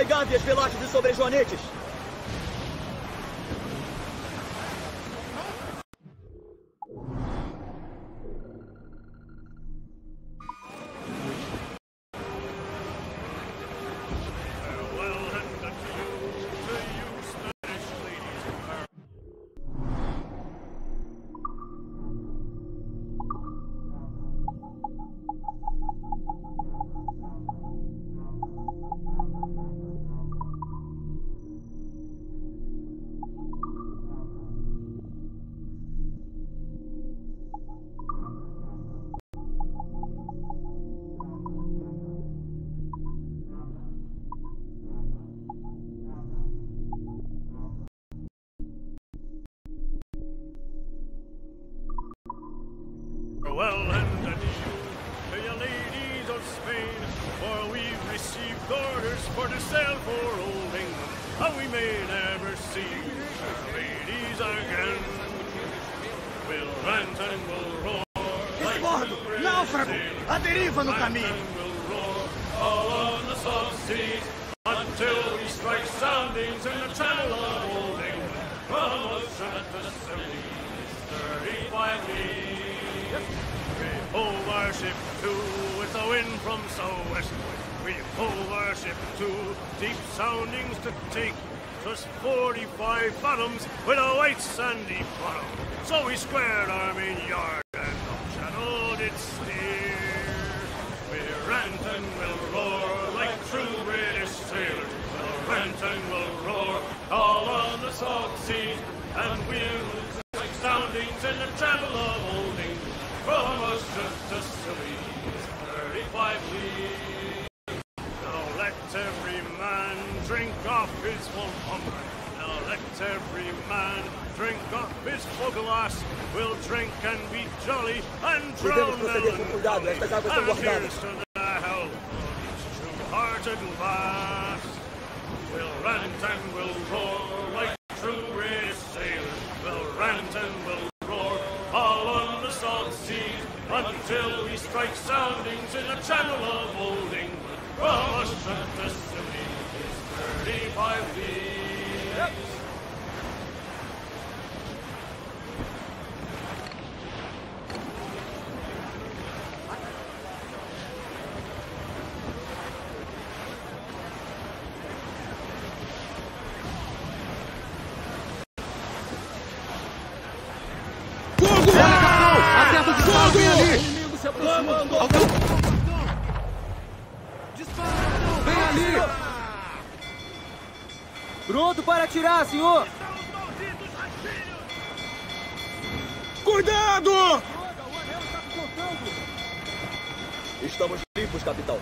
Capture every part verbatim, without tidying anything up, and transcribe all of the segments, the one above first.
gávias, velozes e sobrejoanetes. Farewell and adieu to you ladies of Spain, for we've received orders for to sail for old England, and we may never see our ladies again. We'll rant and we'll roar. Esbordo! Náufrago! A deriva no caminho! We'll roar all on the salt seas until we strike soundings in the channel of old England. From us at the seventies, thirty-five leagues. We hove our ship to with the wind from southwest. We hove our ship to deep soundings to take. Just forty-five fathoms with a white sandy bottom. So we squared our main yard and up channel did steer. We rant and we'll roar like true British sailors. We'll rant and we'll roar all on the salt seas, and we'll take soundings in the channel of old England. From us just to Scilly's, thirty-five leagues. Now let every man drink off his full hunger. Now let every man drink off his full glass. We'll drink and be jolly and drown melancholy. And here's to the health of each true-hearted lass. We'll rant and we'll roar like true British sailors. We'll rant and we'll roar all on the salt seas until we strike soundings in the channel of old England. From us to the city is thirty-five leagues. Yep. Inimigo se aproximando! Dispara! Vem ali! Pronto para atirar, senhor! Cuidado! Estamos limpos, capitão.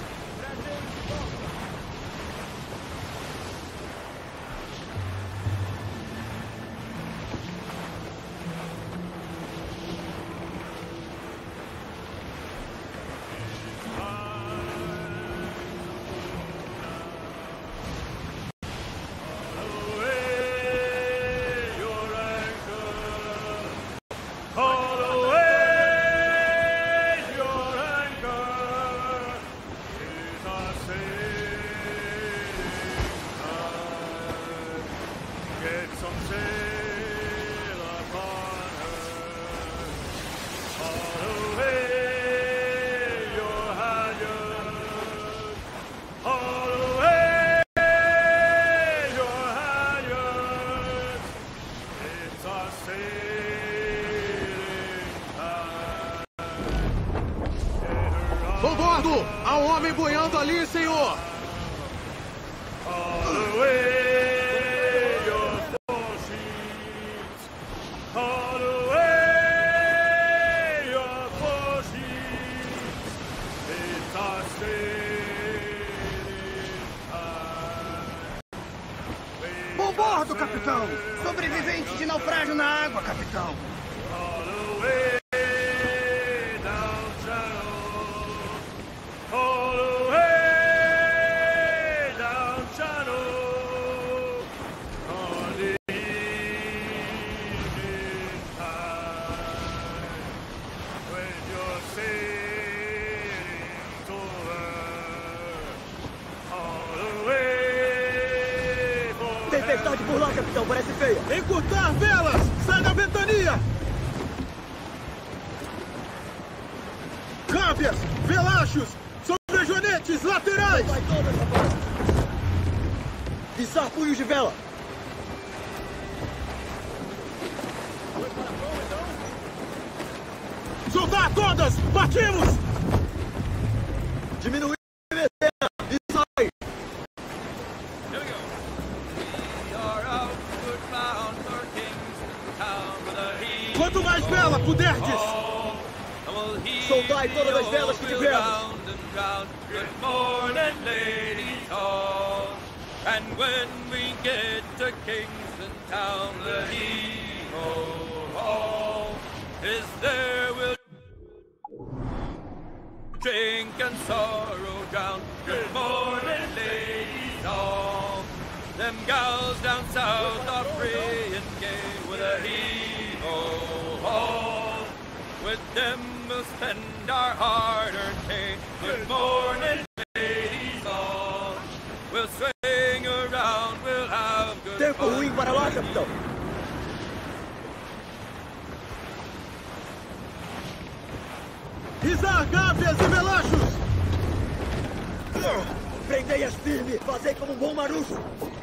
Bom bordo! Há um homem boiando ali, senhor! All away your forces! All away your forces! It's our sailing time. Bom bordo, capitão! Sobrevivente de naufrágio na água, capitão! All away down channel. All away down channel. On the evening time, when you're sailing over. All away tempestade por lá, capitão. Parece feia. Encurtar velas! Sai da ventania! Cábias! Velachos! Sobrejoanetes laterais! Vai todas, rapaz. Visar punhos de vela. Soltar todas! Partimos! Diminuir a metena. Visai. Here we go. We are outward bound for Kingstown with a heave. Quanto mais vela puderdes! Soltai todas as velas que tivermos. Good morning, ladies all. And when we get to Kingston Town, the hee-ho-ho is there we'll drink and sorrow drown. Good morning, ladies all. Them gals down south are free and gay with a hee-ho-ho. With them we'll spend our hard-earned pay. Good morning, ladies all. We'll swing around, we'll have good Tempo fun. ruim para lá, capitão. Izar, cábias e velachos! Prendei-as firme. Fazei como um bom marujo.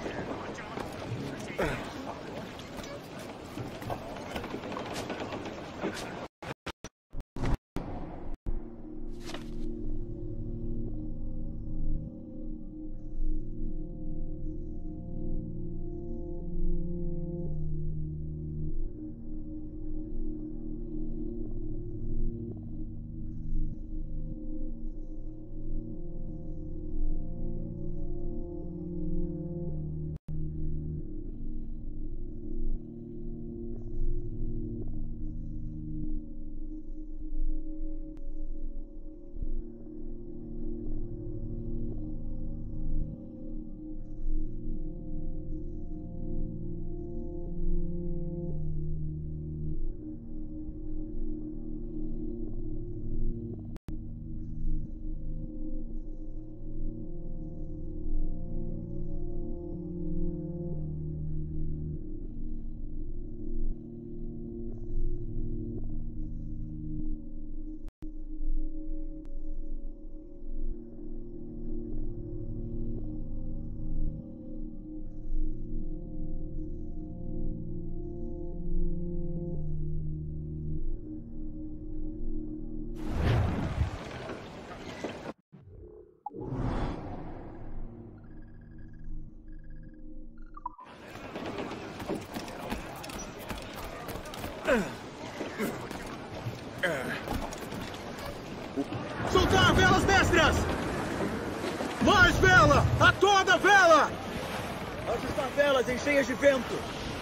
Soltar velas destras! Mais vela! A toda vela! Ajustar velas em cheias de vento.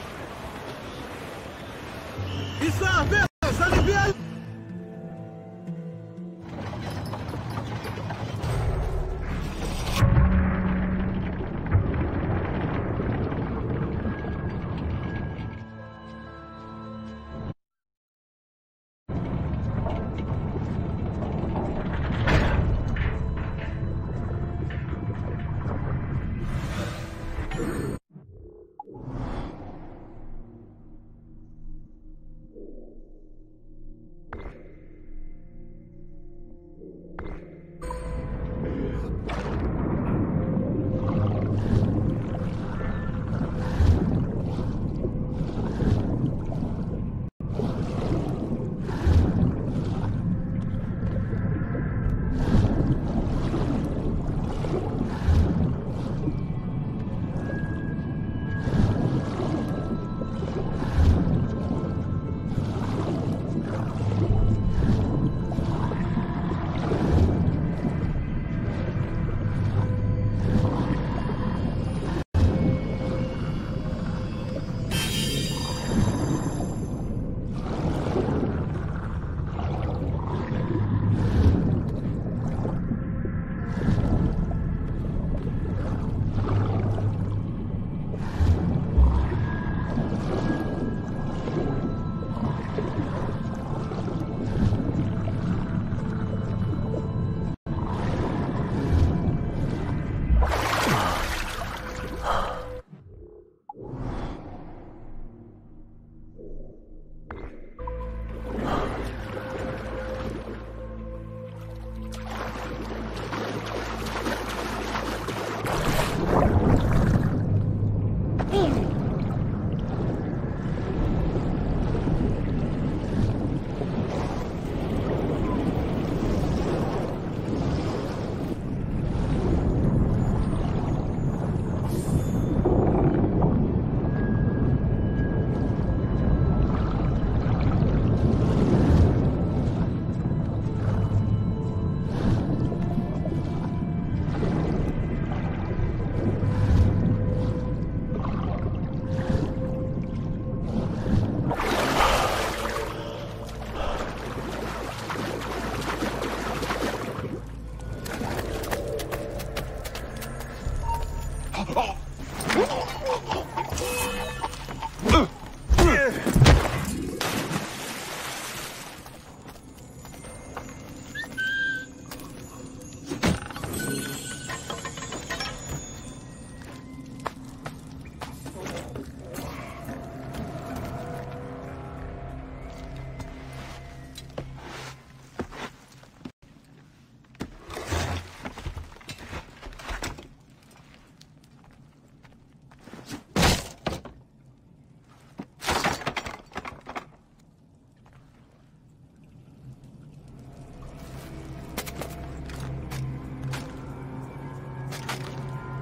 Izar velas! Aliviar!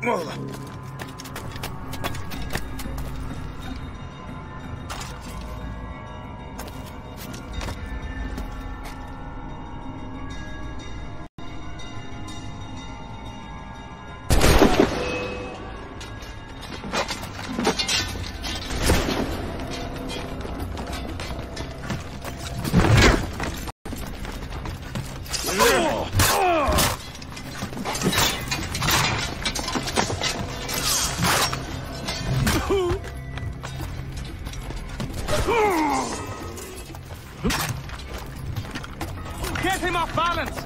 Get him off balance!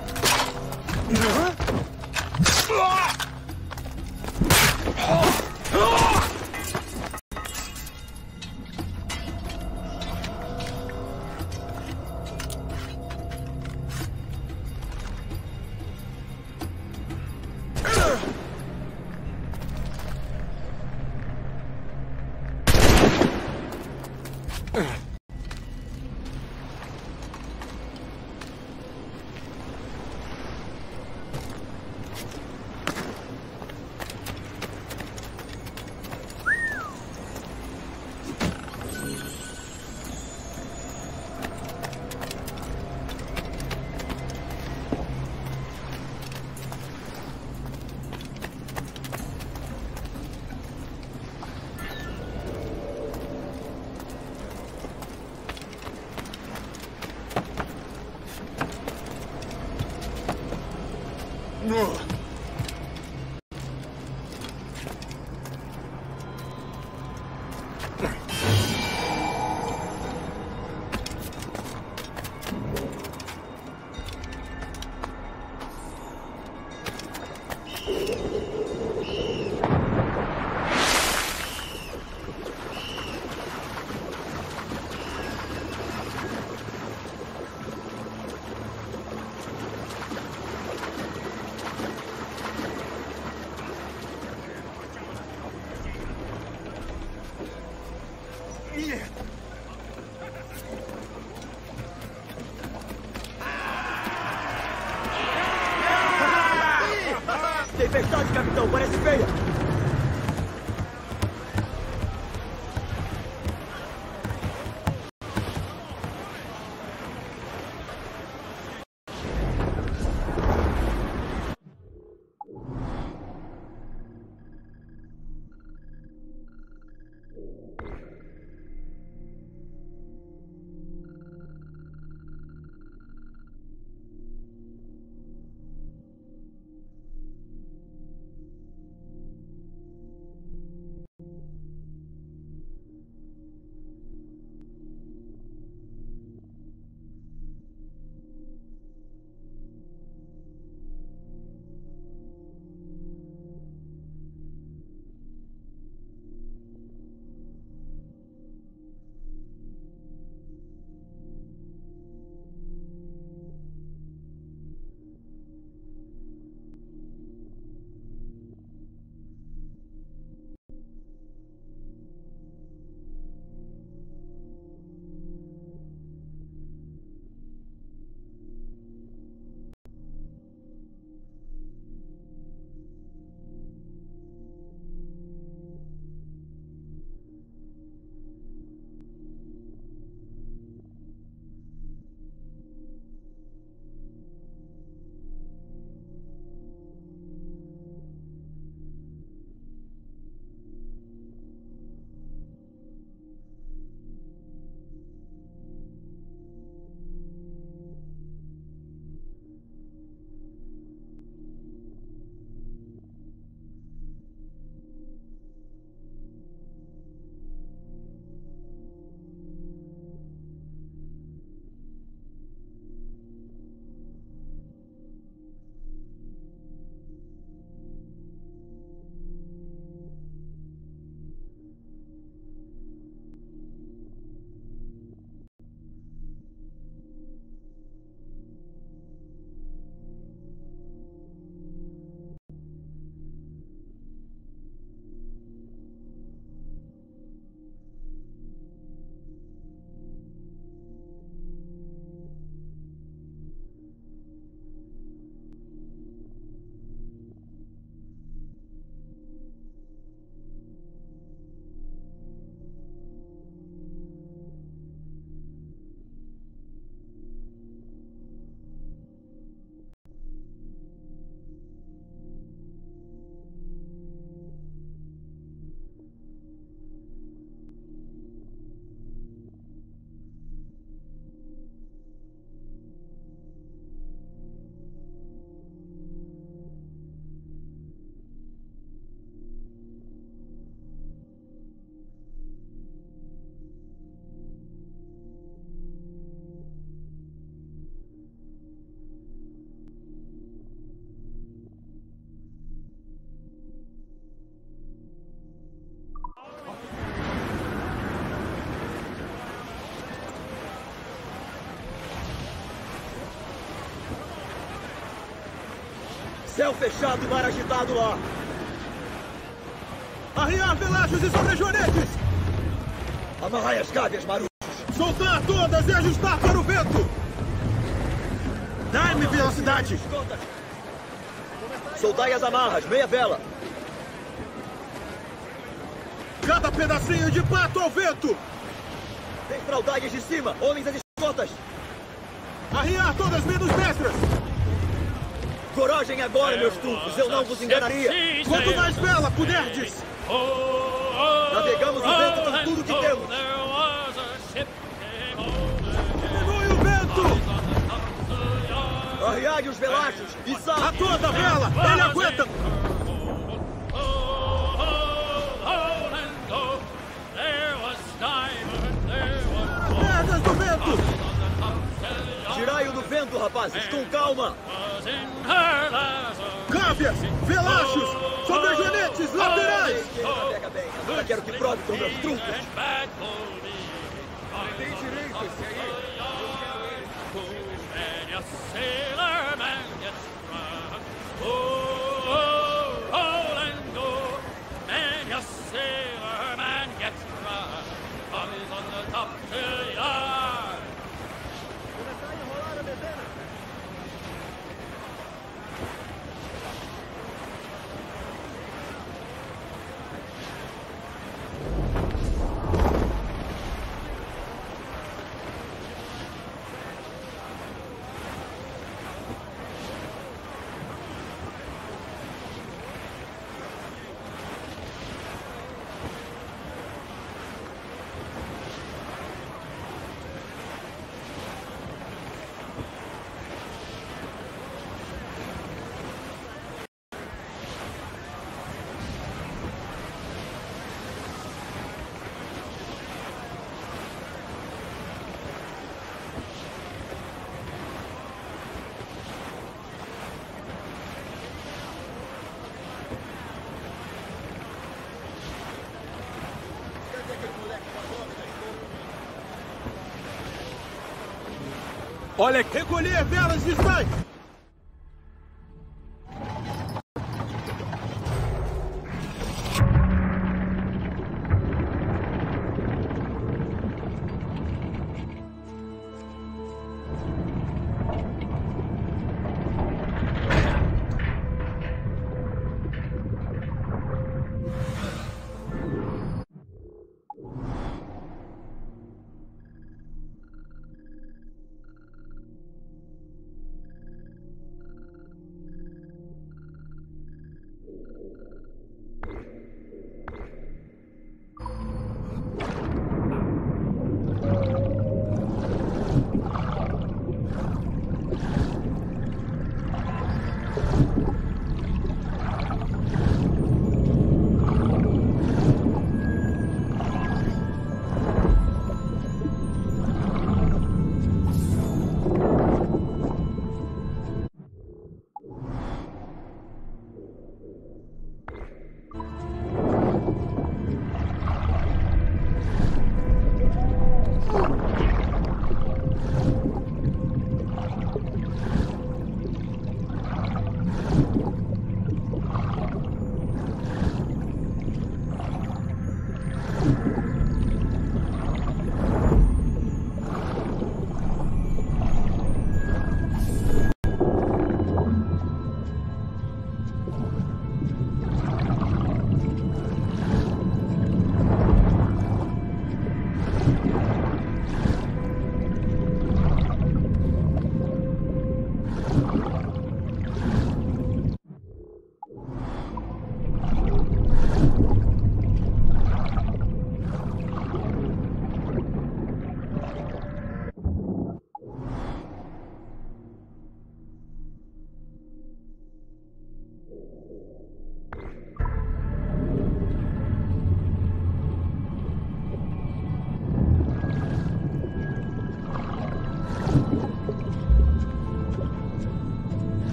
Tempestade, capitão, parece feia. Céu fechado e mar agitado lá. Arriar velachos e sobrejonetes! Amarrai as cábias, maruchos. Soltar todas e ajustar para o vento! Dá-me velocidade! Soltai as amarras, meia vela. Cada pedacinho de pato ao vento! Desfraudai-as de cima, homens às escotas. Arriar todas menos destras! Coragem agora, meus trunfos, eu não vos enganaria. Quanto mais vela puderdes! Navegamos o vento com tudo que temos. Diminui o vento! Arriai os velachos e A salve. toda vela! Ele aguenta! Pernas do vento! Tirai-o do vento, rapazes, com calma. Cábias! Velachos! Sobrejonetes! Laterais! Que ele navega bem, agora quero que prove com meus truncos. Tem direito esse aí. Sailor man gets drunk. Oh, oh, roll and go. Man, yes, sailor man gets drunk. Bobby's on the top till yard. Olha, recolher velas de Spike!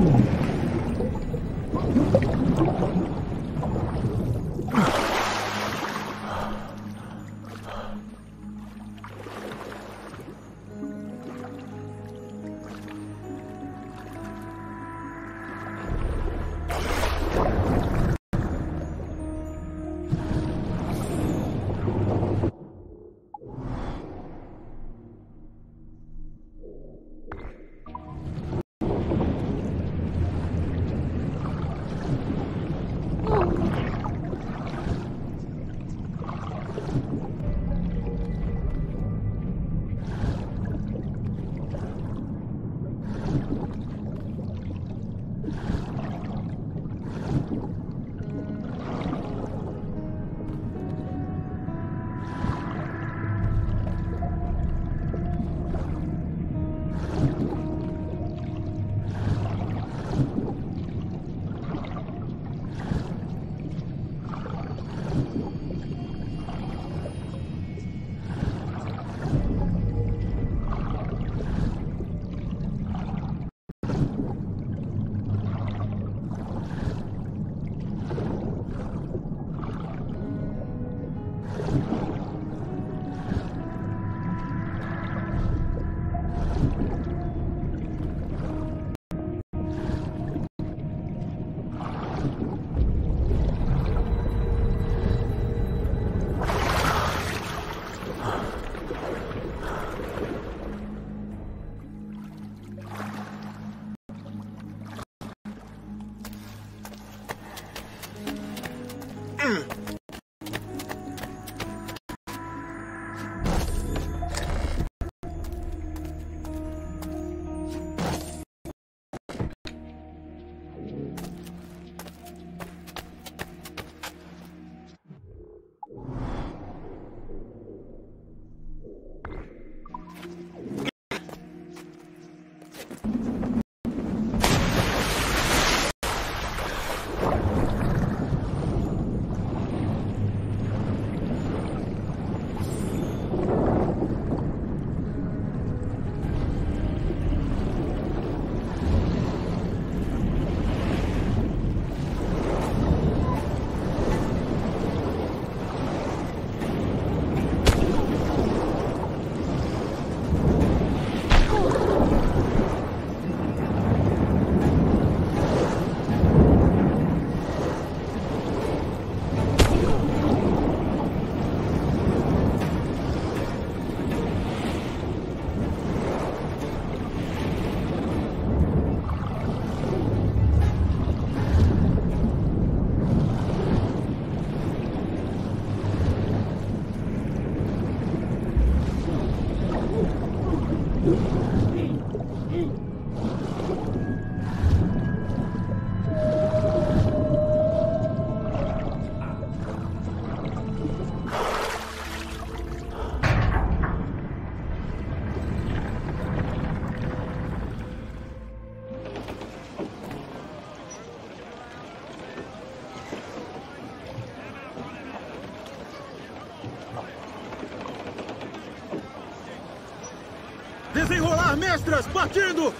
Desenrolar, mestras! Partindo!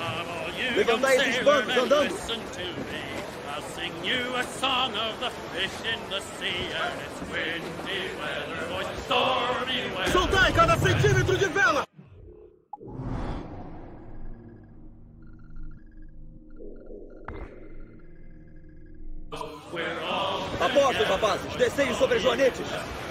Levantar esses bancos andando! You a song of the fish in the sea, and it's windy weather, or stormy weather. Soltai cada centímetro de vela! Apostos, rapazes! Desceio sobre as joanetes!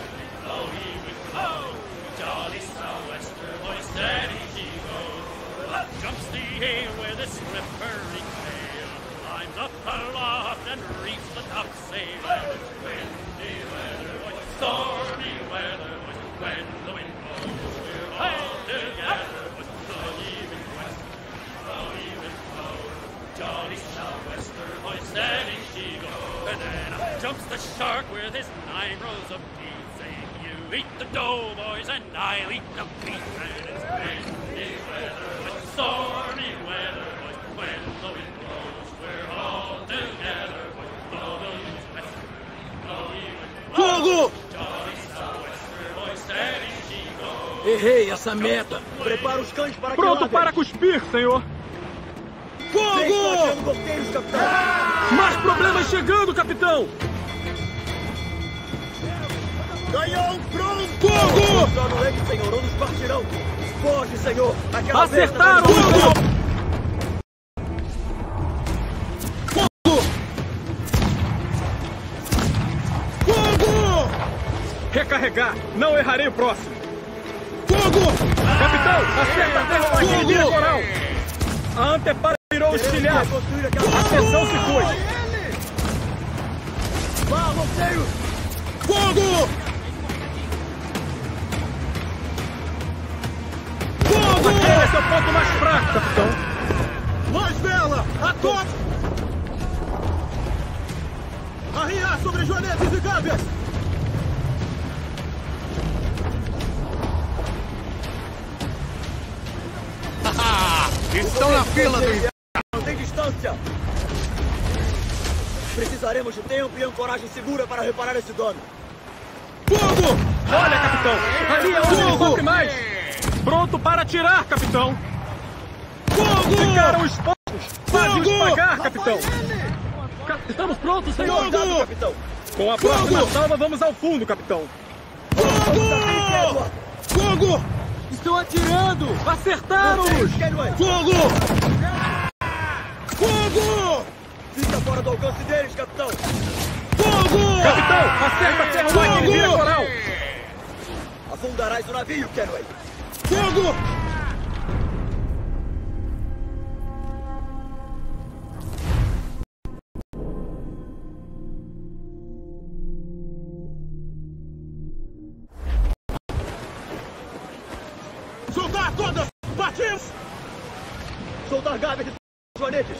Jolly sou'wester, boy, steady she goes. Up jumps the air with a slippery tail. Climbs up aloft and reefs the topsail. And it's windy weather, boy, stormy weather, boy, when the wind blows. We're all together, boy, blow even west, blow even blow. Jolly sou'wester, boy, steady she goes. And then up jumps the shark with his nine rows of teeth, saying, you eat the dough, boys, and I'll eat the beef. And it's windy weather, with stormy weather, boys, when the wind blows, we're all together, boys, blow the west, blow even blow. Fogo! Jolly sou'wester, boys, steady she goes. Errei essa meta! Prepara os cães para que Pronto lavem. para cuspir, senhor! Fogo! morteiros, capitão! Mais problemas chegando, capitão! Canhão pronto! Fogo! Joga ele, senhor, ou nos partirão! Foge, senhor! Aquela Acertaram! besta... Fogo! Fogo! Recarregar! Não errarei o próximo! Fogo! Capitão, acerta a terra para aquele vira coral! A antepara virou estilhar! Atenção, se foi! Vá, morteiro! Fogo! Fogo! Aquele é seu ponto mais fraco, capitão! Mais vela! A todos! Arriar sobre joanetes e gáveis! Estão na fila do inverno! Não tem distância! Precisaremos de tempo e ancoragem segura para reparar esse dano. Fogo! Olha, capitão! Ali é onde ele sofre mais! Pronto para atirar, capitão! Fogo! Ficaram expostos! Faz-os pagar, capitão! Ca- Estamos prontos, senhor! Fogo! Capitão! Com a próxima salva, vamos ao fundo, capitão! Fogo! Fogo! Estão atirando! Acertaram-nos! Fogo! Fogo! Fica fora do alcance deles, capitão! Fogo! Capitão, acerta a terra naquele vira coral! Afundarás o navio, Kenway! Fogo! Soltar todas! Partimos! Soltar Gaber e joanetes!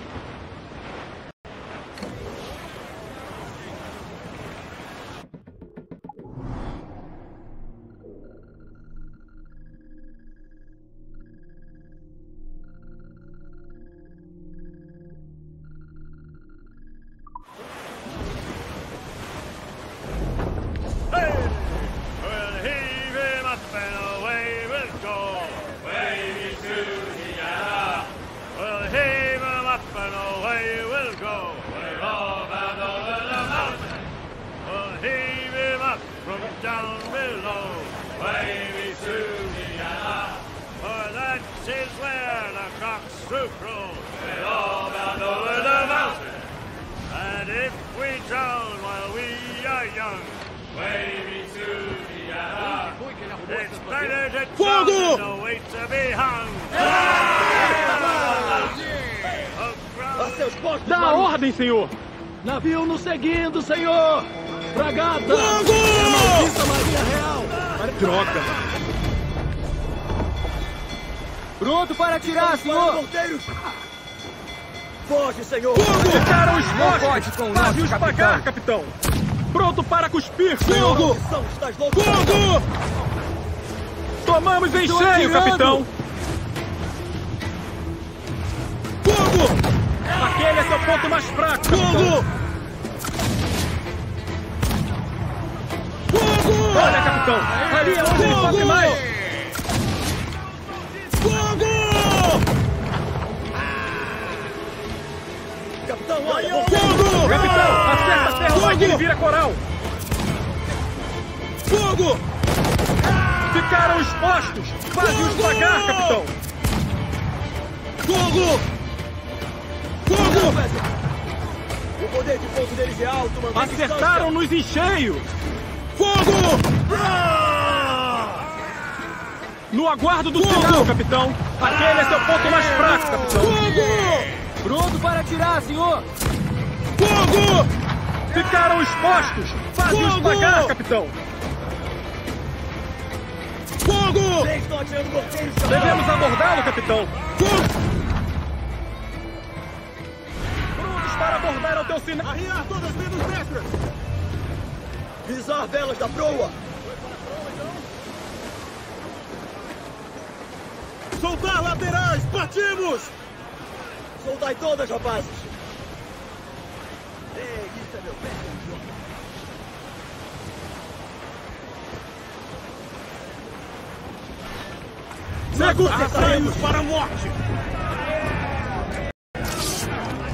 Dá a ordem, senhor! Navio nos seguindo, senhor! Fragata! Fogo! É a maldita Marinha Real! Droga! Pronto para atirar, senhor! Morteiros! Foge, senhor! Fogo! Ficaram expostos! pode com o Faz-os nosso pagar, capitão! Pronto para cuspir, senhor! Fogo! Estás louco? Fogo! Tomamos em Estou cheio, atirando! capitão! Fogo! Aquele é seu ponto mais fraco, capitão! Fogo! Olha, capitão! Ali é onde ele sofre mais! Fogo! Capitão, olha! Fogo! Capitão, acerta a terra onde ele vira coral! Fogo! Ficaram expostos! Faz-os pagar, capitão! Fogo! Fogo! O poder de fogo deles é alto, mantém Acertaram-nos em cheio! Fogo! No aguardo do sinal, capitão! Aquele é seu ponto mais fraco, capitão! Fogo! Pronto para atirar, senhor! Fogo! Ficaram expostos! Faz-os pagar, capitão! Fogo! Eles estão atirando morteiros, capitão! Devemos abordá-lo, capitão! Fogo! Para abordar ao teu sinal! Arriar todas menos destras! Visar velas da proa! Soltar laterais! Partimos! Soldai todas, rapazes! Ei, isso é meu pé! Negociaremos para a morte!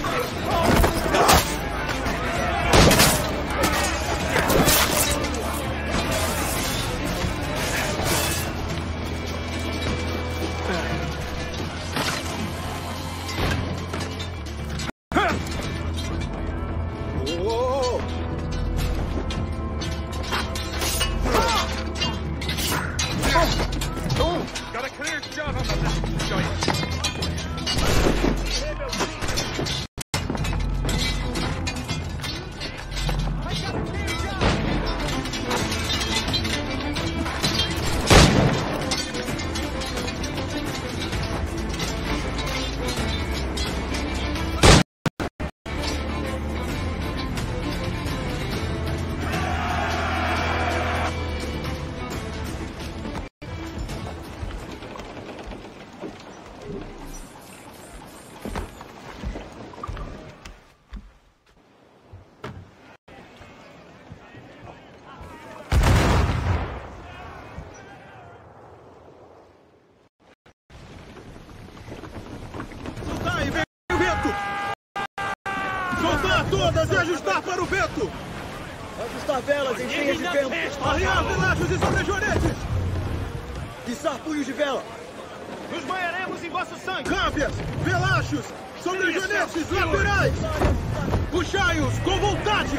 Todas e ajustar para o vento! Ajustar velas em cheias de vento! Arriar velachos e sobrejoanetes! Içar punhos de vela! Nos banharemos em vosso sangue! Rápias, velachos, sobrejoanetes laterais! Puxai-os com vontade!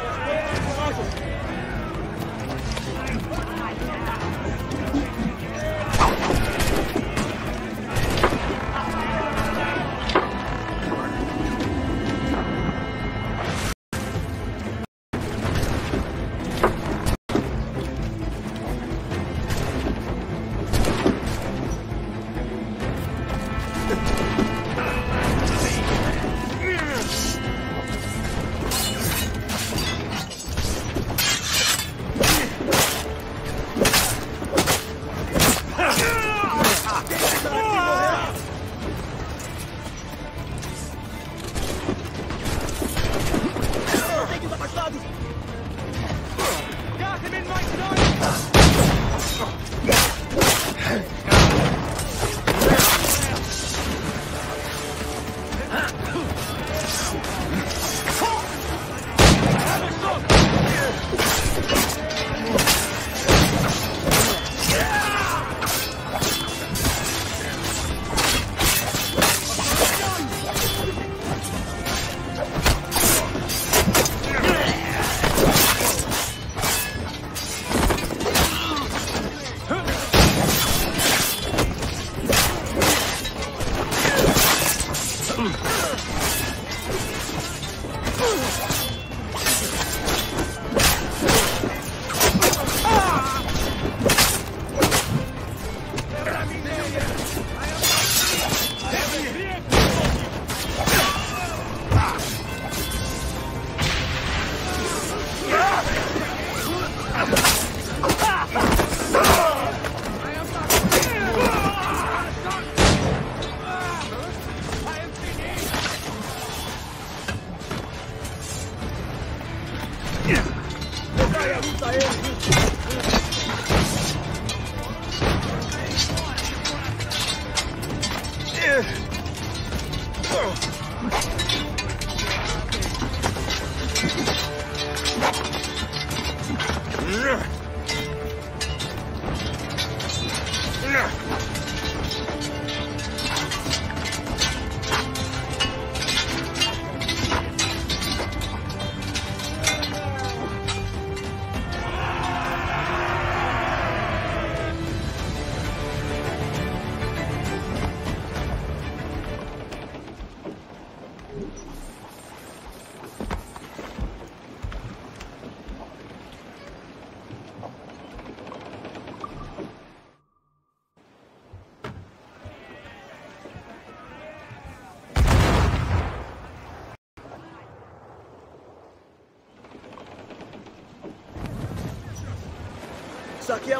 Saquear.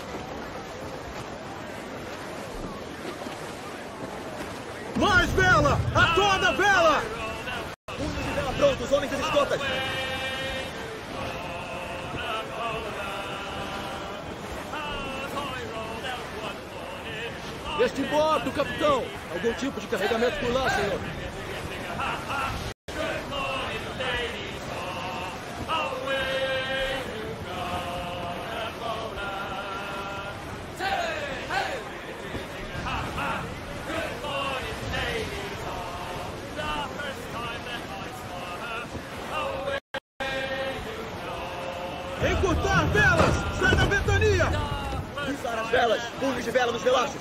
Mais vela! A toda vela! Punhos de vela prontos, homens das escotas! Este bordo, capitão! Algum tipo de carregamento por lá, senhor? Encurtar velas! Sai da ventania! Usar as velas! Pule de vela nos relachos!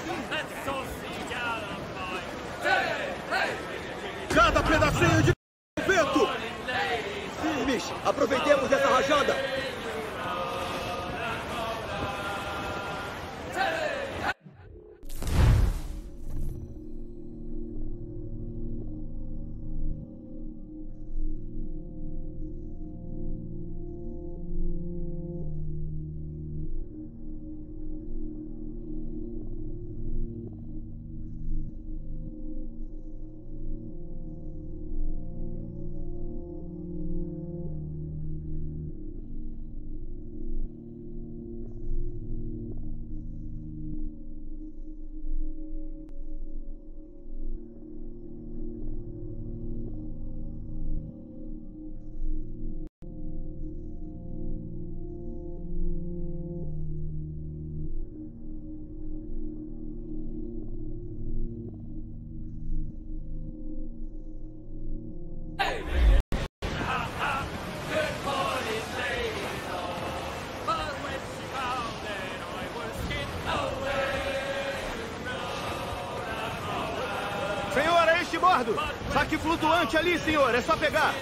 Cada pedacinho de vento! Firmes! Aproveitemos dessa rajada! Senhor, é este bordo! Saque flutuante ali, senhor! É só pegar!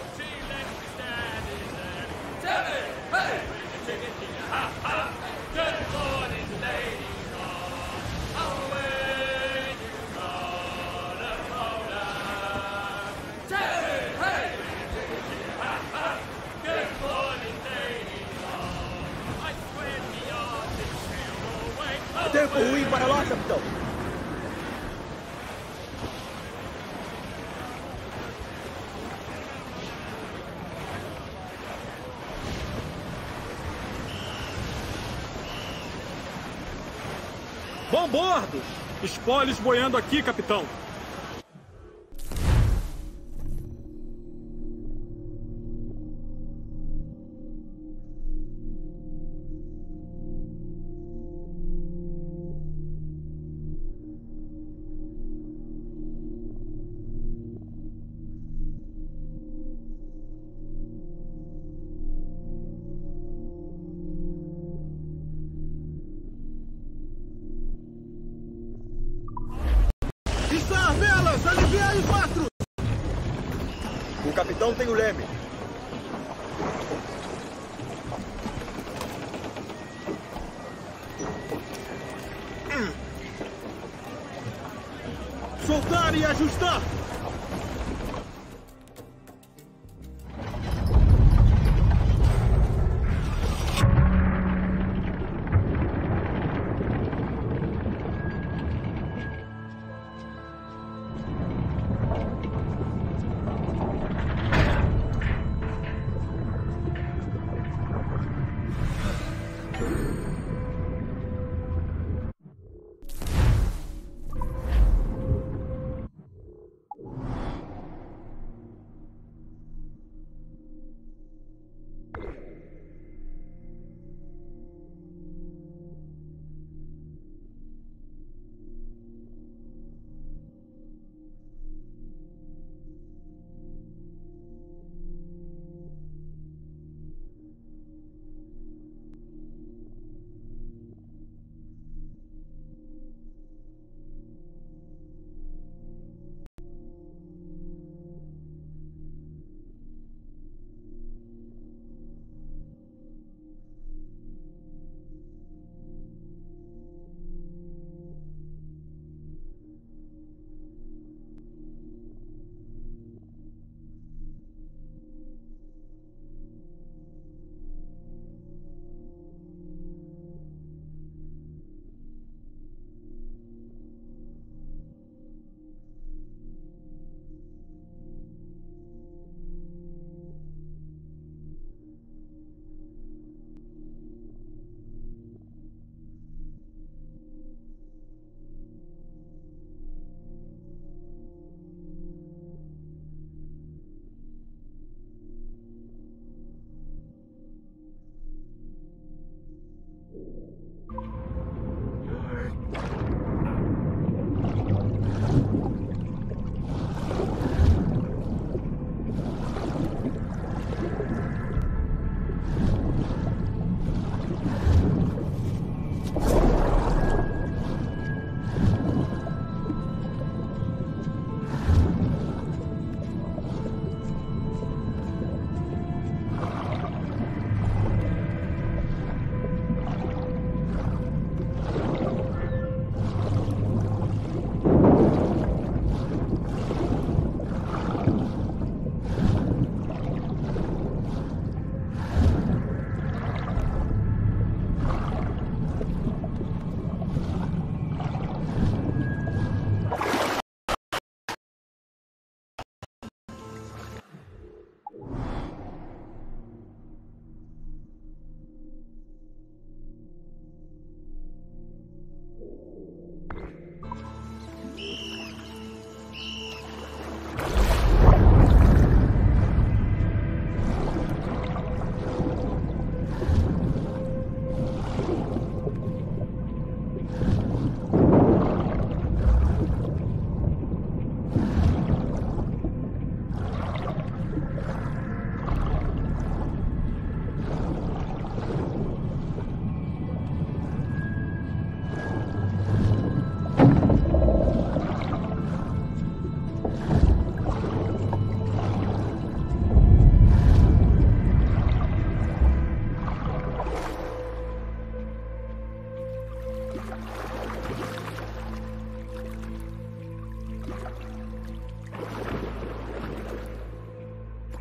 Tempo ruim para lá, capitão! Bom bordo! Espólios boiando aqui, capitão! Içar velas! Aliviai os mastros! O capitão tem o leme. Soltar e ajustar!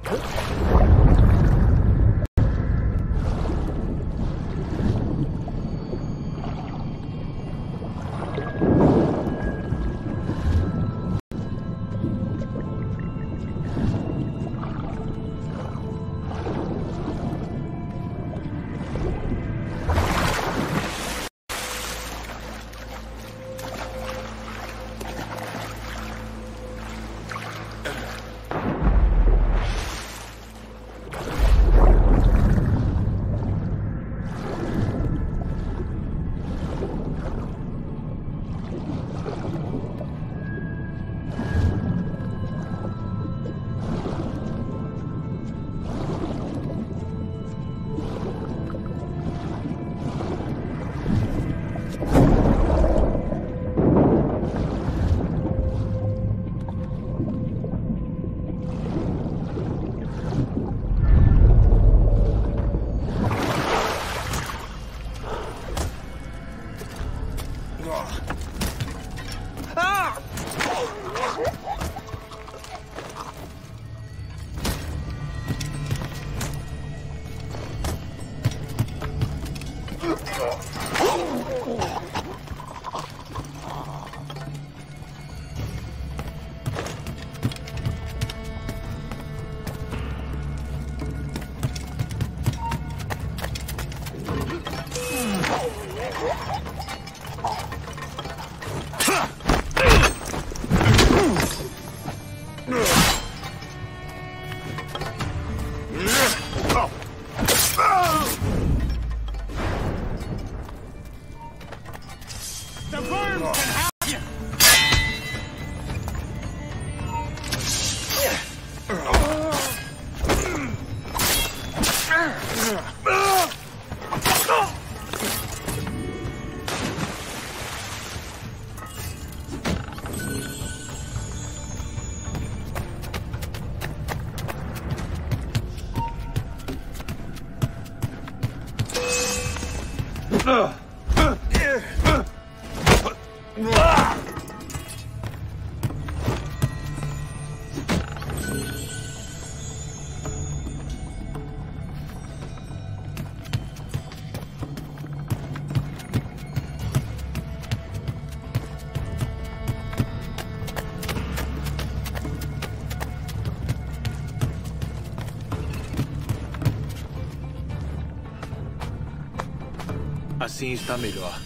Assim está melhor.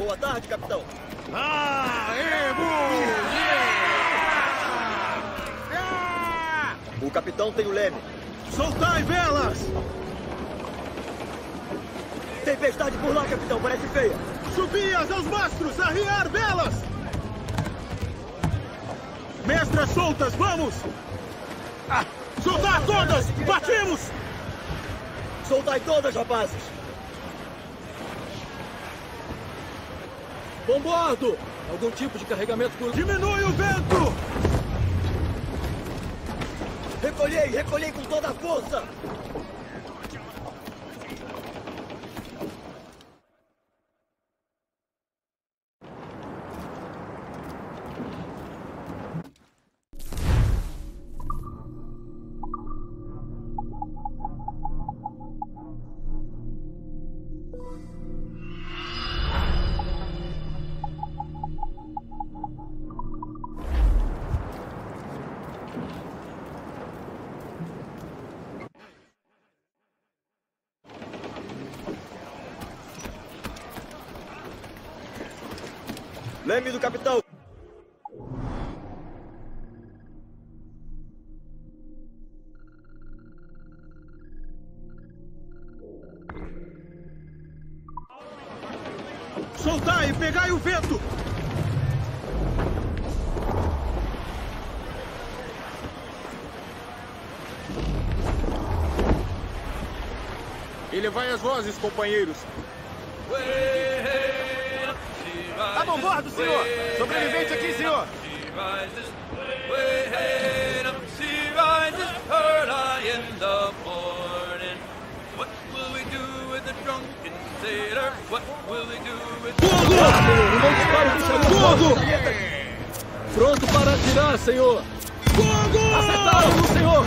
Boa tarde, capitão. Ah, Emo! O capitão tem o leme. Soltai velas! Tempestade por lá, capitão. Parece feia. Subias aos mastros! Arriar velas! Mestras soltas, vamos! Ah, soltar todas! Partimos! Soltai todas, rapazes. Bombardo! Algum tipo de carregamento por... Diminui o vento! Recolhei, recolhei com toda a força! Leme do capitão. Soltai e pegai o vento! Elevai as vozes, companheiros. A bombardo, senhor! Sobrevivente aqui, senhor! Fogo! Fogo! Pronto para atirar, senhor! Fogo! Acertaram-no, senhor!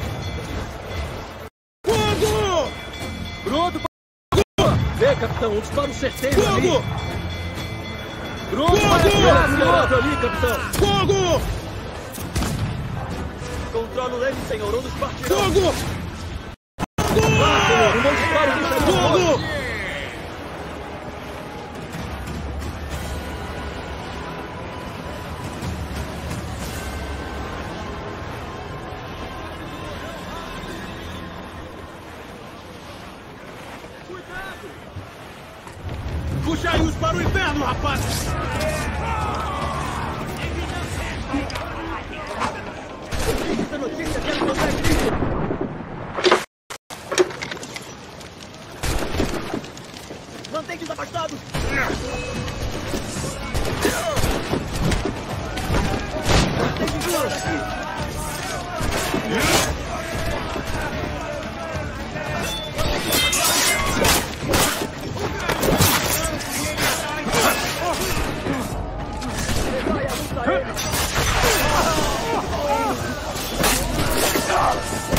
Fogo! Pronto para... Vê, capitão, um disparo certeiro ali! Fogo! Pronto Fogo! para atirar, senhor! Ali, capitão! Fogo! Controla o leme, senhor. Um dos partirão. Fogo! Ah, senhor, um bom disparo de Fogo! Puxai-os para o inferno, rapaz! Essa notícia quero contar aqui. Mantém-se afastados. Mantém-se fora daqui. Vai, avança ele.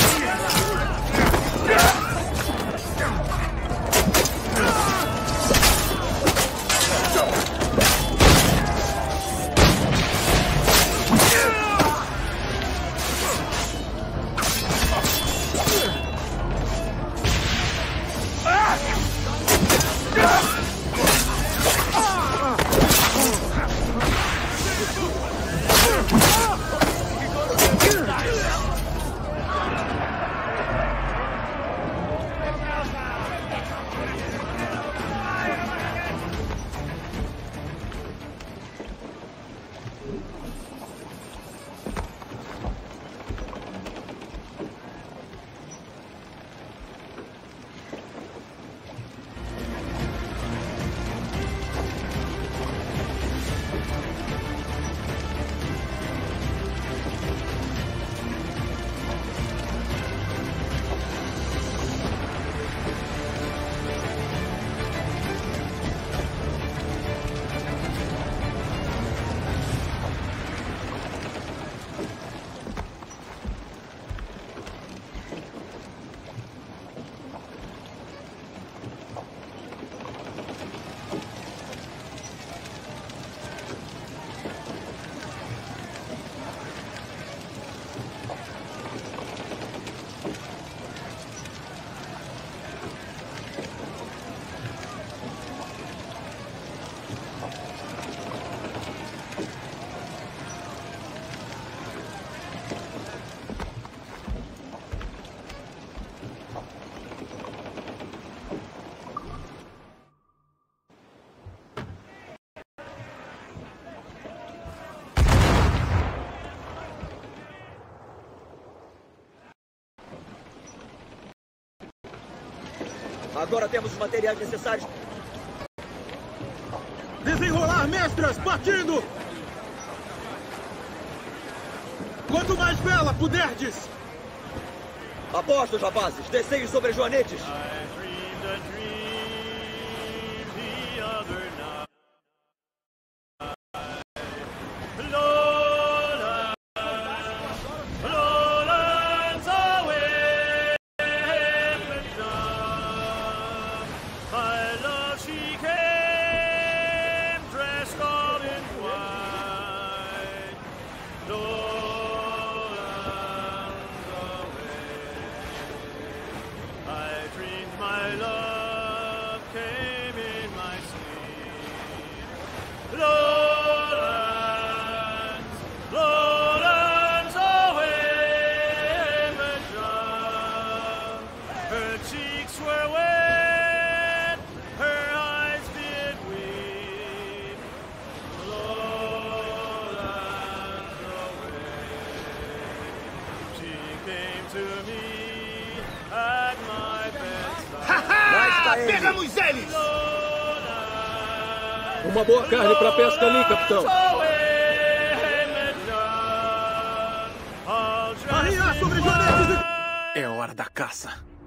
Agora temos os materiais necessários. Desenrolar, mestras! Partindo! Quanto mais vela puderdes! Apostos, rapazes! Desceis sobre as joanetes! Pegamos eles! Uma boa carne para pesca ali, capitão. Arriar sobre as joanetes! É hora da caça.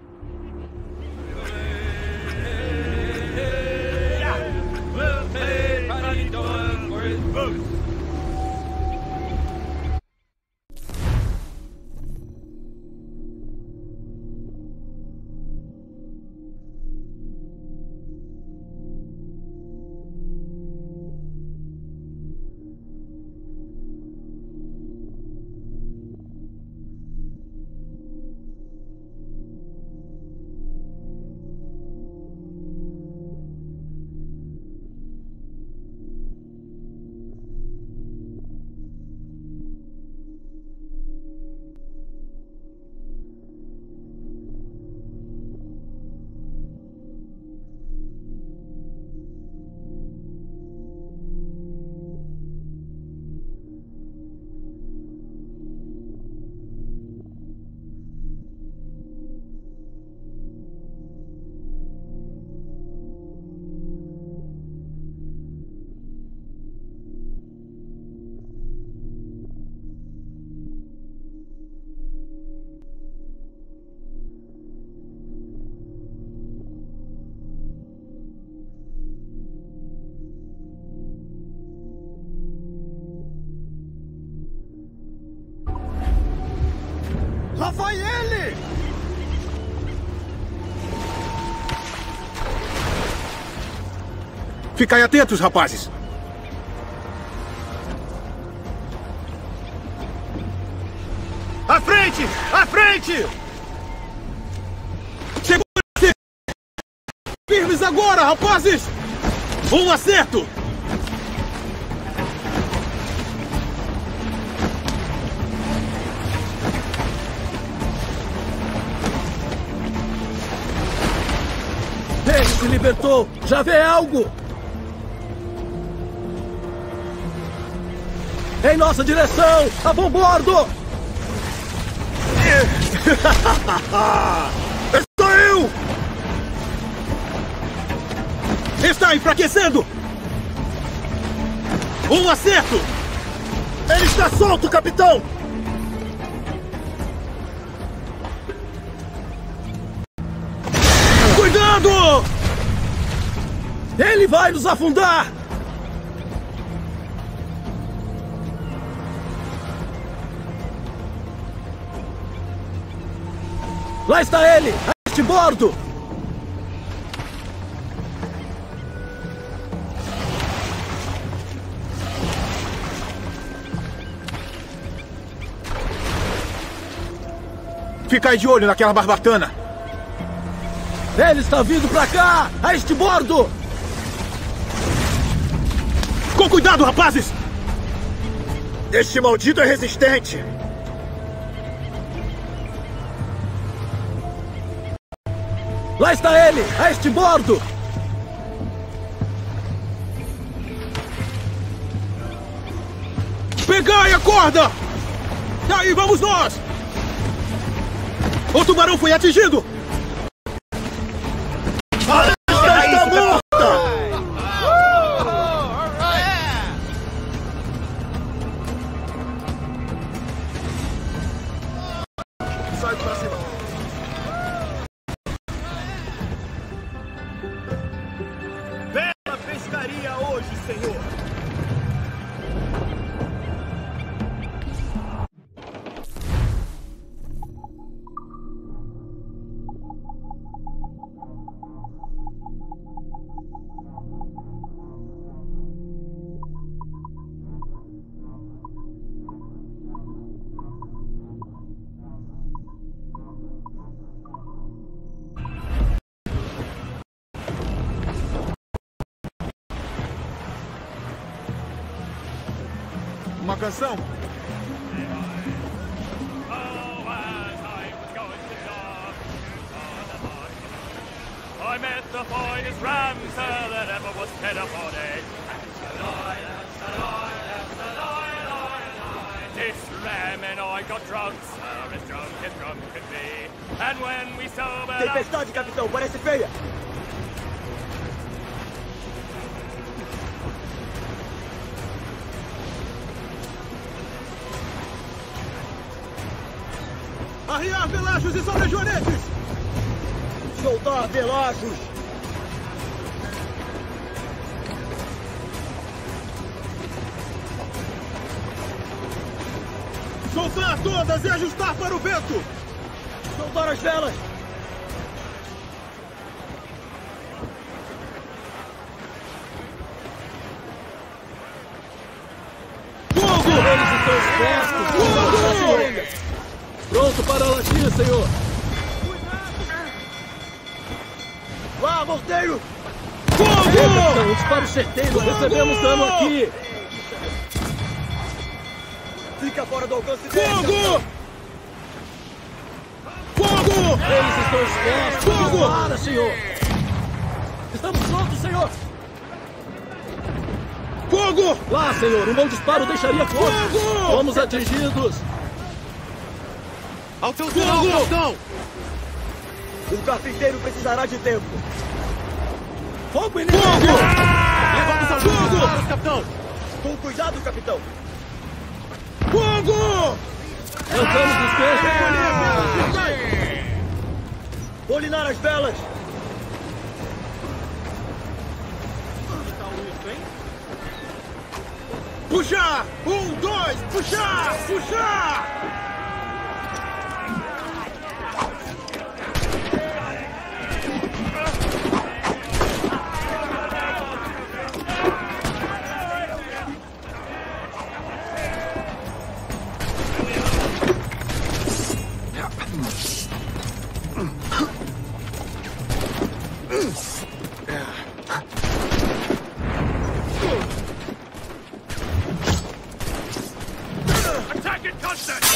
Lá vai ele! Ficai atentos, rapazes! À frente! À frente! Segura-se! Firmes agora, rapazes! Um acerto! Ele se libertou! Já vê algo! Em nossa direção! A bom bordo! Sou eu! Está enfraquecendo! Um acerto! Ele está solto, capitão! Cuidado! Ele vai nos afundar! Lá está ele! A este bordo! Ficai de olho naquela barbatana! Ele está vindo pra cá! A este bordo! Com cuidado, rapazes! Este maldito é resistente! Lá está ele! A este bordo! Pegai a corda! Daí vamos nós! O tubarão foi atingido! próxima! Bela pescaria hoje, senhor! Uma canção? I met the finest ramsel that ever was fed upon it. This ram and I got drunk, sir, as drunk as drunk could be. And when we sobered up... Tempestade, capitão, parece feia! Arriar velachos e sobrejornetes! Soltar velachos! Soltar todas e ajustar para o vento! Soltar as velas! Fogo! Eles estão expostos! Fogo! Pronto para latir, senhor! Lá, morteiro! Fogo! Um disparo certeiro! Recebemos dano aqui! Fica fora do alcance deles! Fogo! Fogo! Eles estão expostos! Fogo! Para, senhor! Estamos prontos, senhor! Fogo! Lá, senhor! Um bom disparo deixaria forte! Fogo! Fomos atingidos! Ao teu sinal, capitão! O carpinteiro precisará de tempo! Fogo inimigo! Fogo! Levamos ao Fogo! capitão! Com cuidado, capitão! Fogo! Lançamos os Bolinar as velas! Puxar! Um, dois, puxar! Puxar! Attack it, Constant!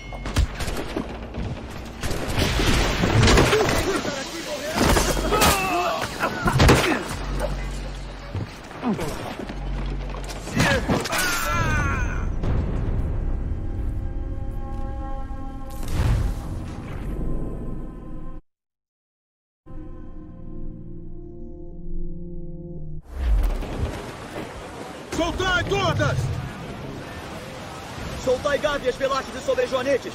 Soltai todas! Soltai gávias, velachos e sobrejoanetes!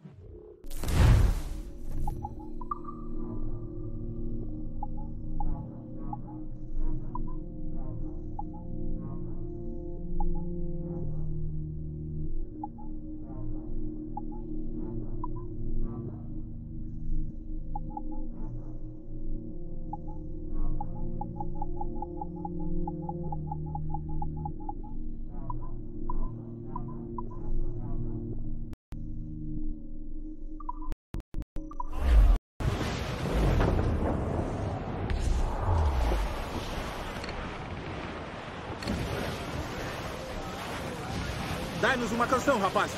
Dai-nos uma canção, rapaz!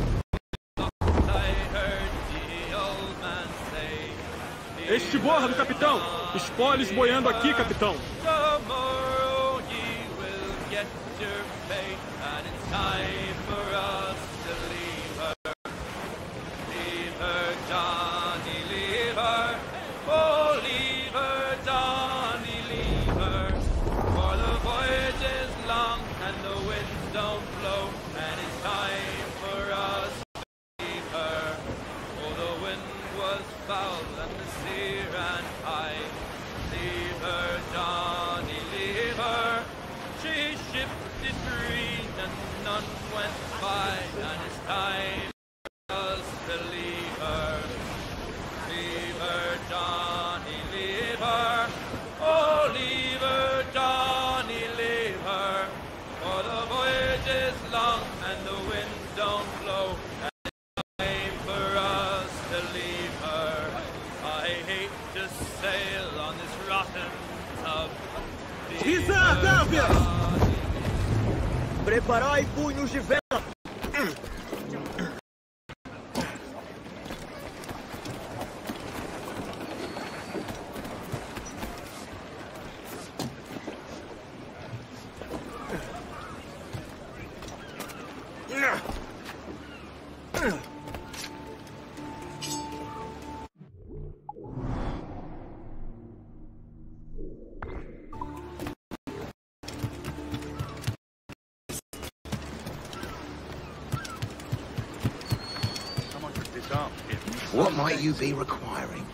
Este bordo, capitão! Spoilers boiando aqui, capitão! Tomorrow ye will get your fate, and it's time for us to leave her. Leave her, Johnny, leave her. Oh, leave her, Johnny, leave her. For the voyage is long and the winds don't blow, and it's time for us to leave her. Oh, the wind was foul and the sea ran high. Leave her, Johnny, leave her. She shifted green and none went by, and it's time for us to leave her. Leave her, Johnny, leave her. Oh, leave her, Johnny, leave her. For the voyage is long and the winds don't blow, and it's time for us to leave her. I hate to sail on this rotten tub. Visar, Gávea! Preparai punhos de vela! What might you be requiring?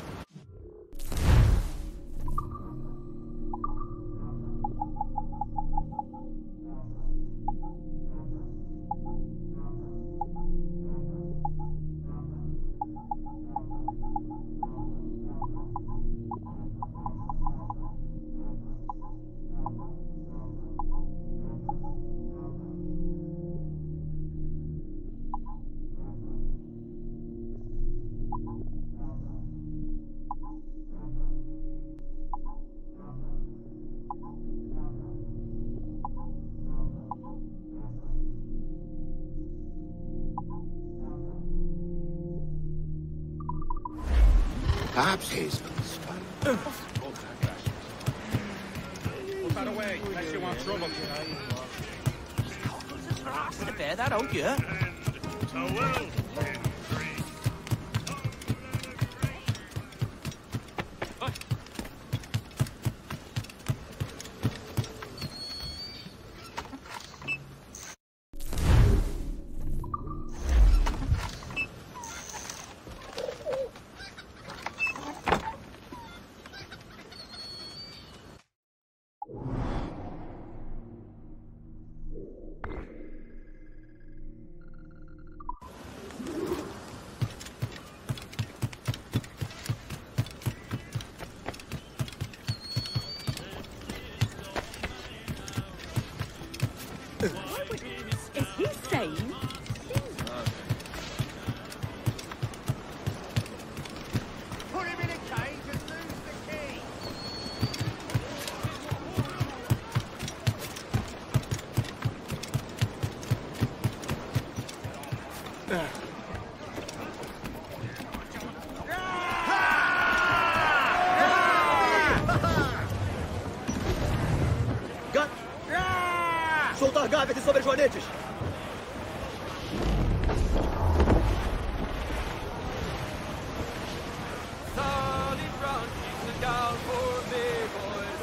Perhaps his. Put that away, unless you want trouble. Gonna bear that out, yeah? Is he sane? Put him in a cage and lose the key! Soltar gavetes sobre joanetes! Charlie Brown, she's the gal for me, boys.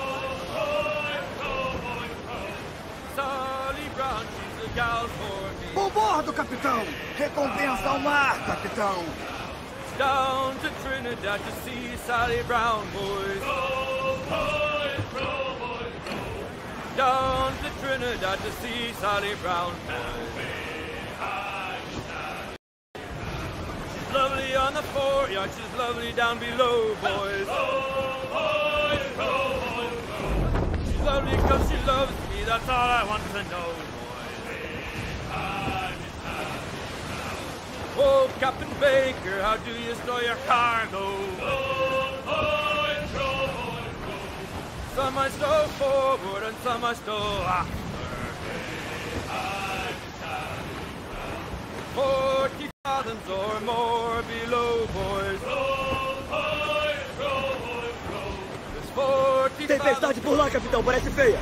Charlie Brown, she's the gal for me. Por bordo, capitão! Recompensa ao mar, capitão! Down to Trinidad to see Sally Brown, boys. Down to Trinidad to see Sally Brown, boys. She's lovely on the foreyard, she's lovely down below, boys. She's lovely because she loves me, that's all I want to know, boys. Oh, Captain Baker, how do you store your cargo? Some I stow forward and some I stow after. Forty fathoms or more below, boys. There's forty Tempestade por lá, capitão, parece feia!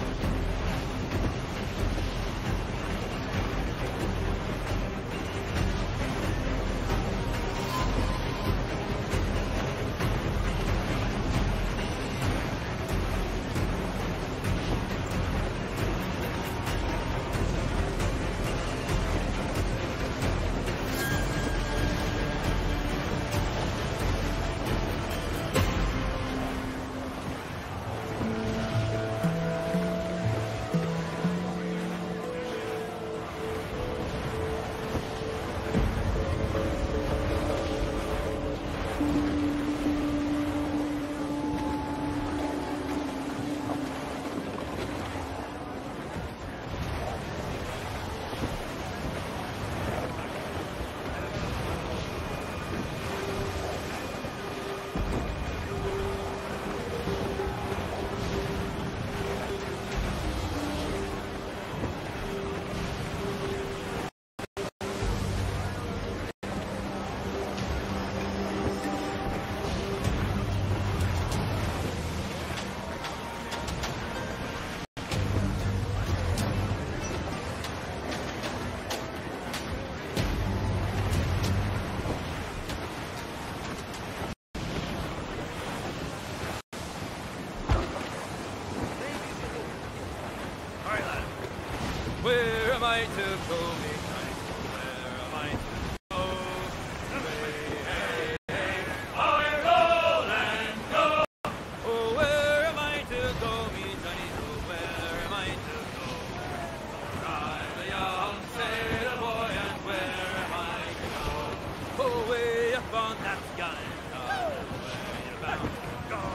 am I to go, me knight? Where am I to go? Hey, hey, hey, I roll and go. Oh, where am I to go, me knight? Oh, where am I to go? I'm a young sailor boy, and where am I to go? Oh, way up on that gallant yard, where you bound to go?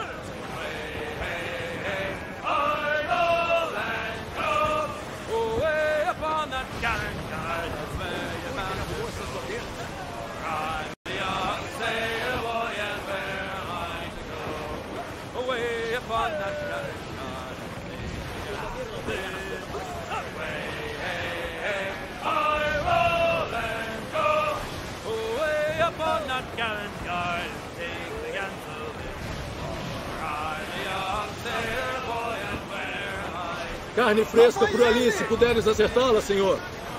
Carne fresca por ali, se puderes acertá-la, senhor.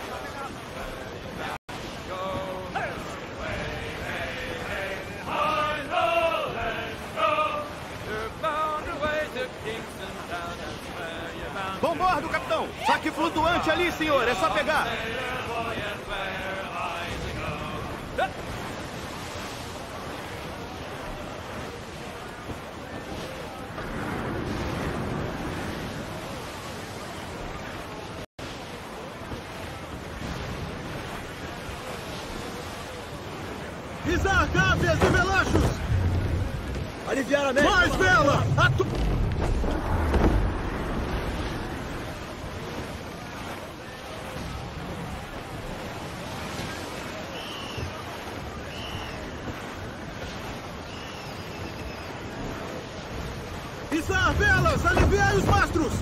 Bombordo, capitão! Saque flutuante ali, senhor! É só pegar! Pisar cápias e velachos! Aliviar a meta! Mais vela! Atu... Pisar velas! Aliviai os mastros!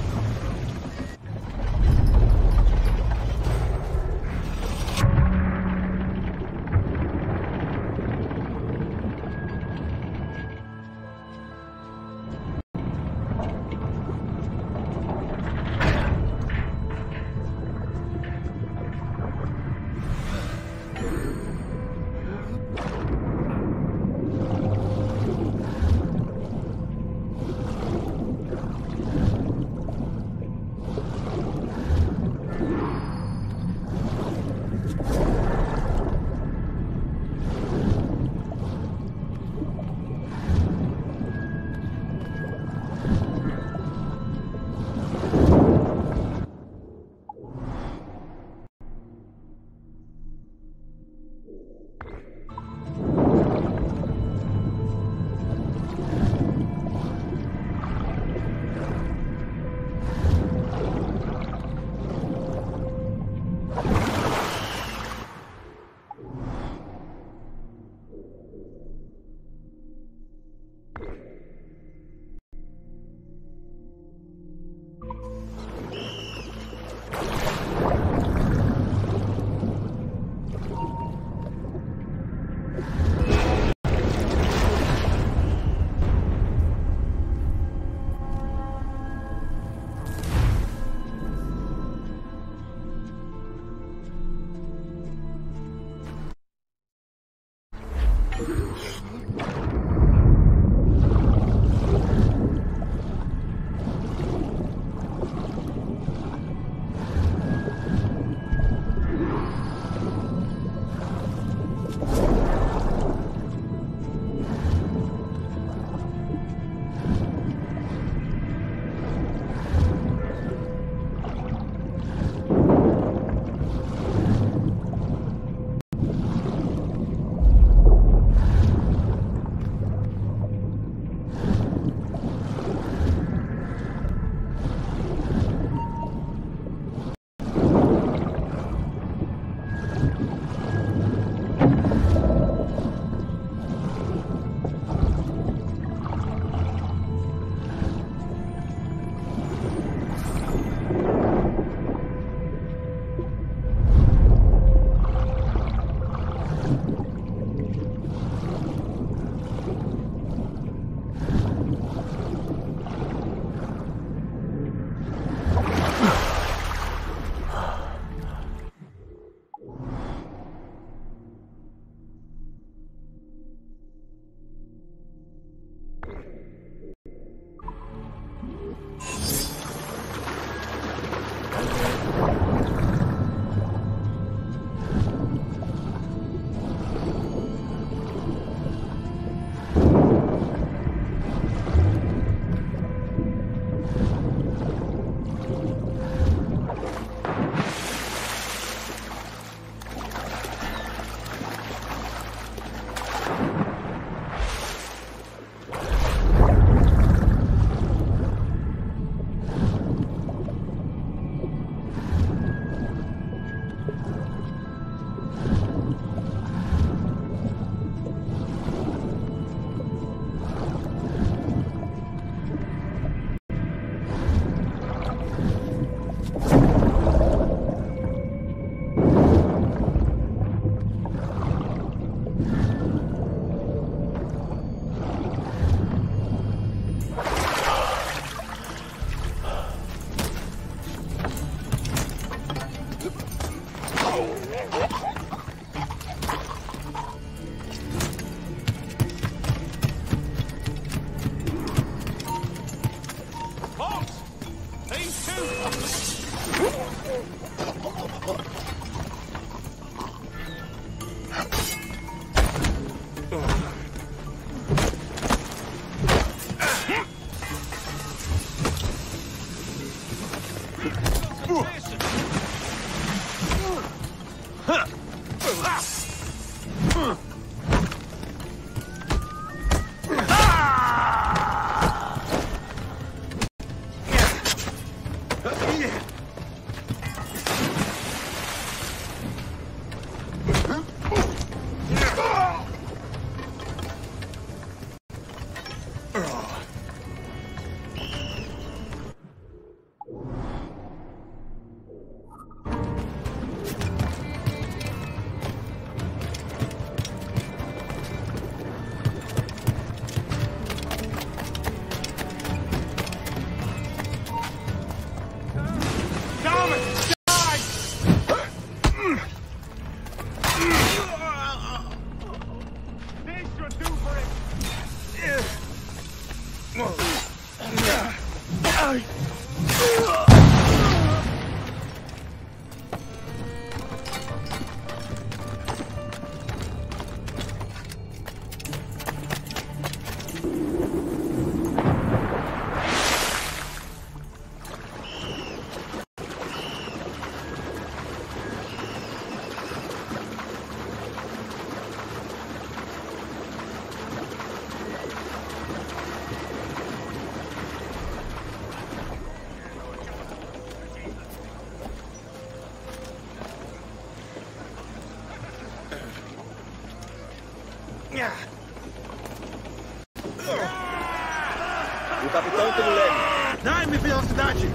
O capitão tem o leme. Dá-me velocidade!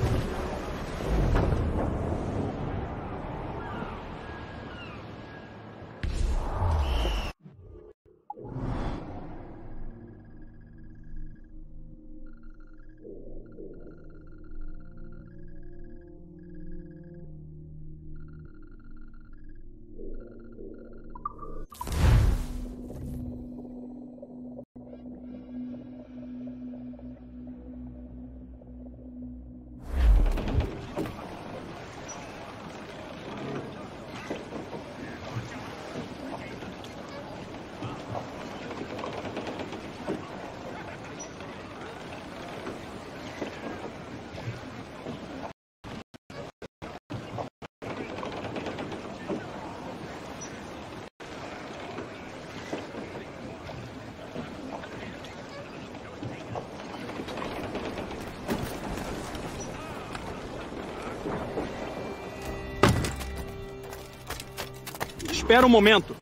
Espera um momento.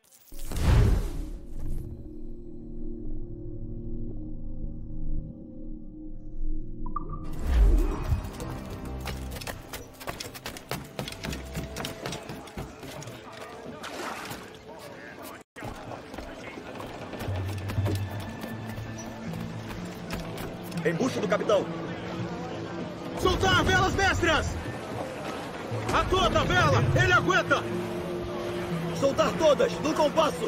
Embuste do capitão. Soltar velas mestras! A toda a vela! Ele aguenta! Soltar todas, no compasso!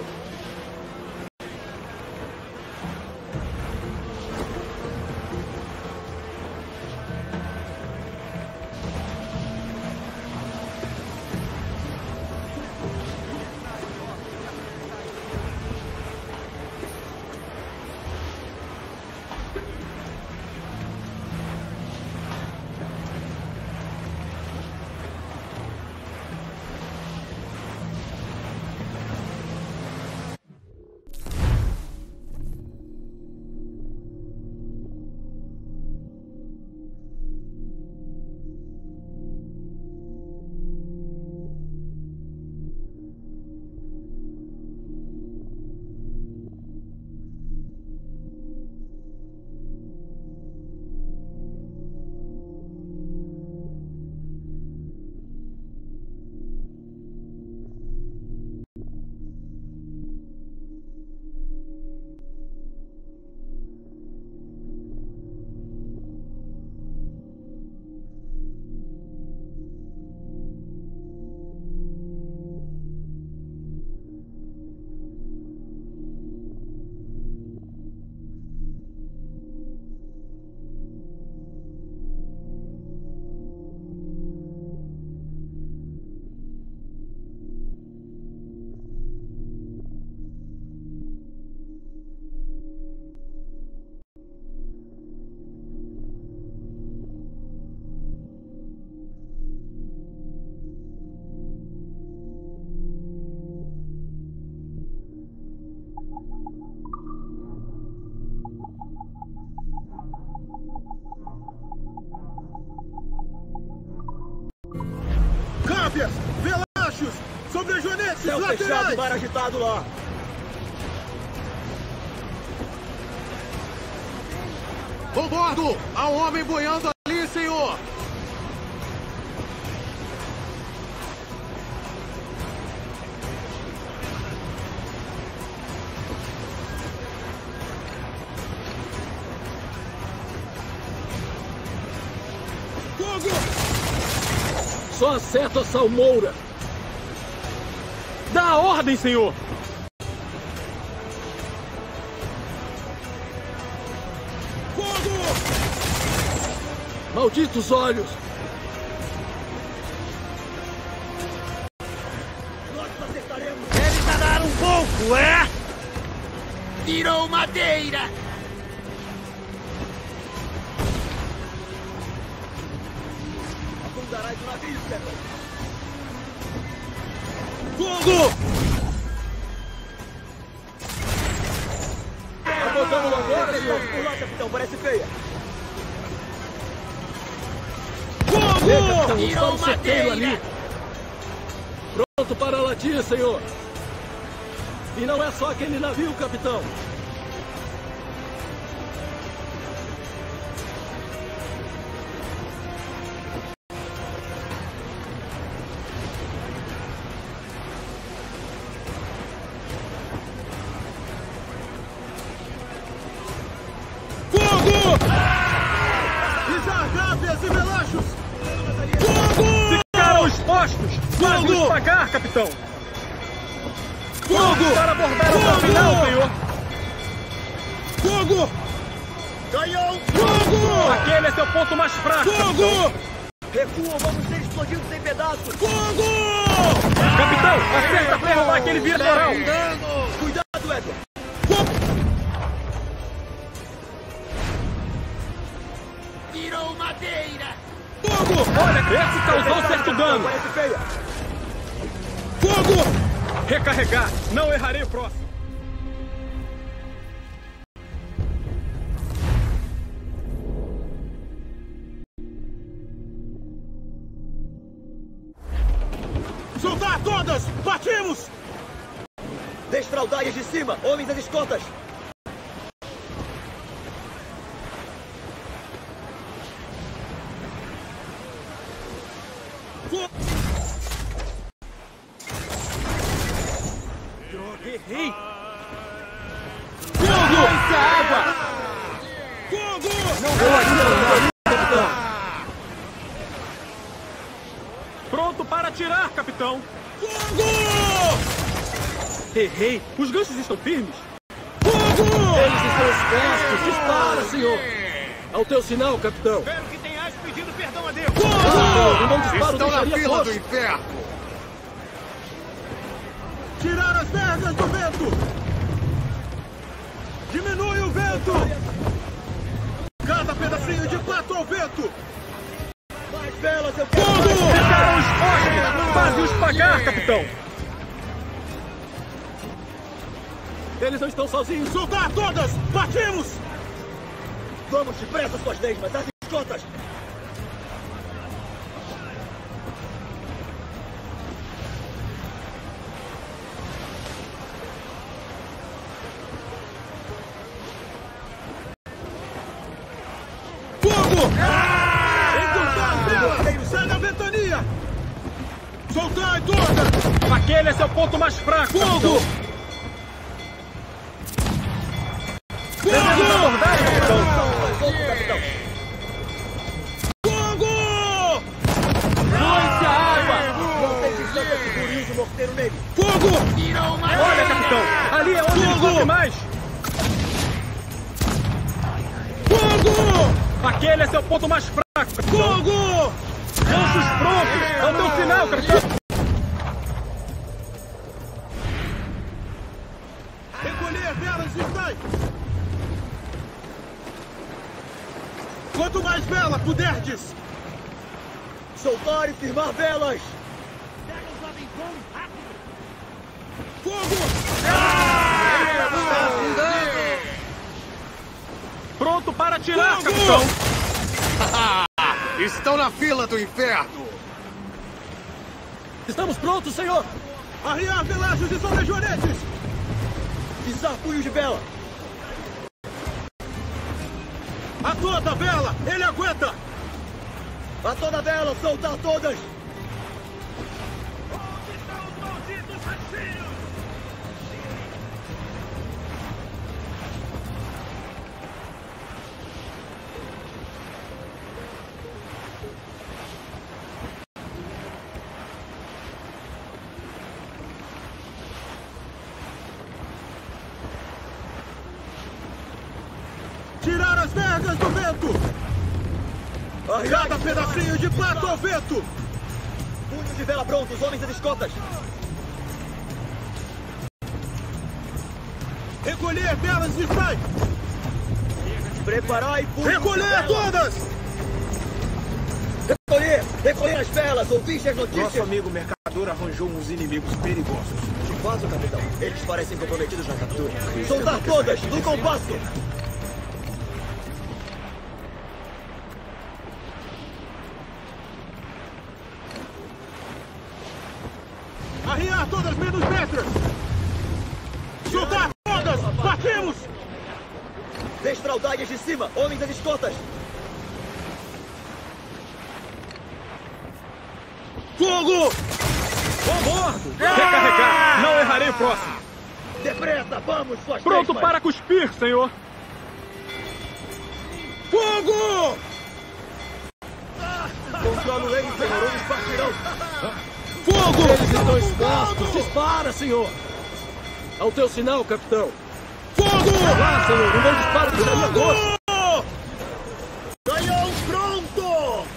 Dragonetes Céu fechado e mar laterais! agitado lá. Com bordo! Há um homem boiando ali, senhor! Fogo! Só acerta a salmoura! Dá a ordem, senhor! Fogo! Malditos olhos! Nós acertaremos. Eles nadaram um pouco, é? Tirou madeira! Afundarás o navio, Capitão. Fogo! Apontando lá agora, senhor. Por lá, capitão. Parece feia. Fogo! Está Tirou um certeiro ali! madeira! Pronto para latir, senhor! E não é só aquele navio, capitão! Fogo! Isargápias e velachos! Fogo! Ficaram expostos! Faz nos pagar, capitão! Fogo! Para abordar o Fogo! final, senhor! Fogo! Ganhou! Fogo! Aquele é seu ponto mais fraco, capitão! Fogo! Recuam, vamos ser explodidos em pedaços! Fogo! Capitão, acerta pra derrubar aquele viatoral! Cuidado, Edward! Tirou madeira! Fogo! Olha, esse causou certo dano! Parece feia! Fogo! Recarregar! Não errarei o próximo! Soltar todas! Partimos! Desfraudaias de cima! Homens às escotas! Droga, errei! Fogo! Essa água! Fogo! Pronto para atirar, capitão! Fogo! Errei! Os ganchos estão firmes! Fogo! Eles estão expostos! Dispara, senhor! Ao teu sinal, capitão! Espero que tenhas pedido perdão a Deus! Capitão, e não disparo Estão na deixaria fila coxo. do inferno! Tirar as vergas do vento! Diminui o vento! Cada pedacinho de pato ao vento! Mais velas, eu quero! Fogo! Ficaram expostos! Faze-os pagar, capitão! Eles não estão sozinhos! Soltar todas! Partimos! Vamos depressa, suas lesmas! Às escotas! Fogo! Encurtar as velas! Sai da ventania! Soltar todas! Aquele é seu ponto mais fraco, Fogo! capitão! Devemos abordar, capitão! Solta, capitão! Fogo! Lance a água! Não tem distância segura e use o morteiro nele! Fogo! Tirou madeira! Olha, capitão! Ali é onde ele Fogo! sofre mais! Fogo! Aquele é seu ponto mais fraco, capitão! Fogo! Ganchos prontos! É o teu sinal, capitão! Recolher velas de snipe! Quanto mais vela puderdes! Soltar e firmar velas! Fogo! Pronto para atirar, Fogo! capitão! Estão na fila do inferno! Estamos prontos, senhor! Arriar velágios e sobrejonetes! Pisar punhos de vela! A toda vela! Ele aguenta! A toda vela! Soltar todas! Onde estão os malditos ratinhos? Tirar as vergas do vento! Cada pedacinho de pato ao vento! Punhos de vela prontos, homens e escotas! Recolher velas de strike! Preparar e punhos Recolher de vela. todas! Recolher! Recolher as velas! Ouviste as notícias? Nosso amigo mercador arranjou uns inimigos perigosos. De fato, capitão. Eles parecem comprometidos na captura. Soltar todas! No compasso! Arriar todas menos metros! Soltar todas! Partimos! Destraldaias de cima! Homens e escotas! Fogo! Bordo! Recarregar! Não errarei o próximo! Depressa! Vamos, suas Pronto vespas. para cuspir, senhor! Fogo! Controlo eles, senhor! Eles partirão! Fogo! Eles estão expostos! Dispara, senhor! Ao teu sinal, capitão! Fogo! Lá, senhor! Um bom disparo deixaria gosto! Canhão pronto!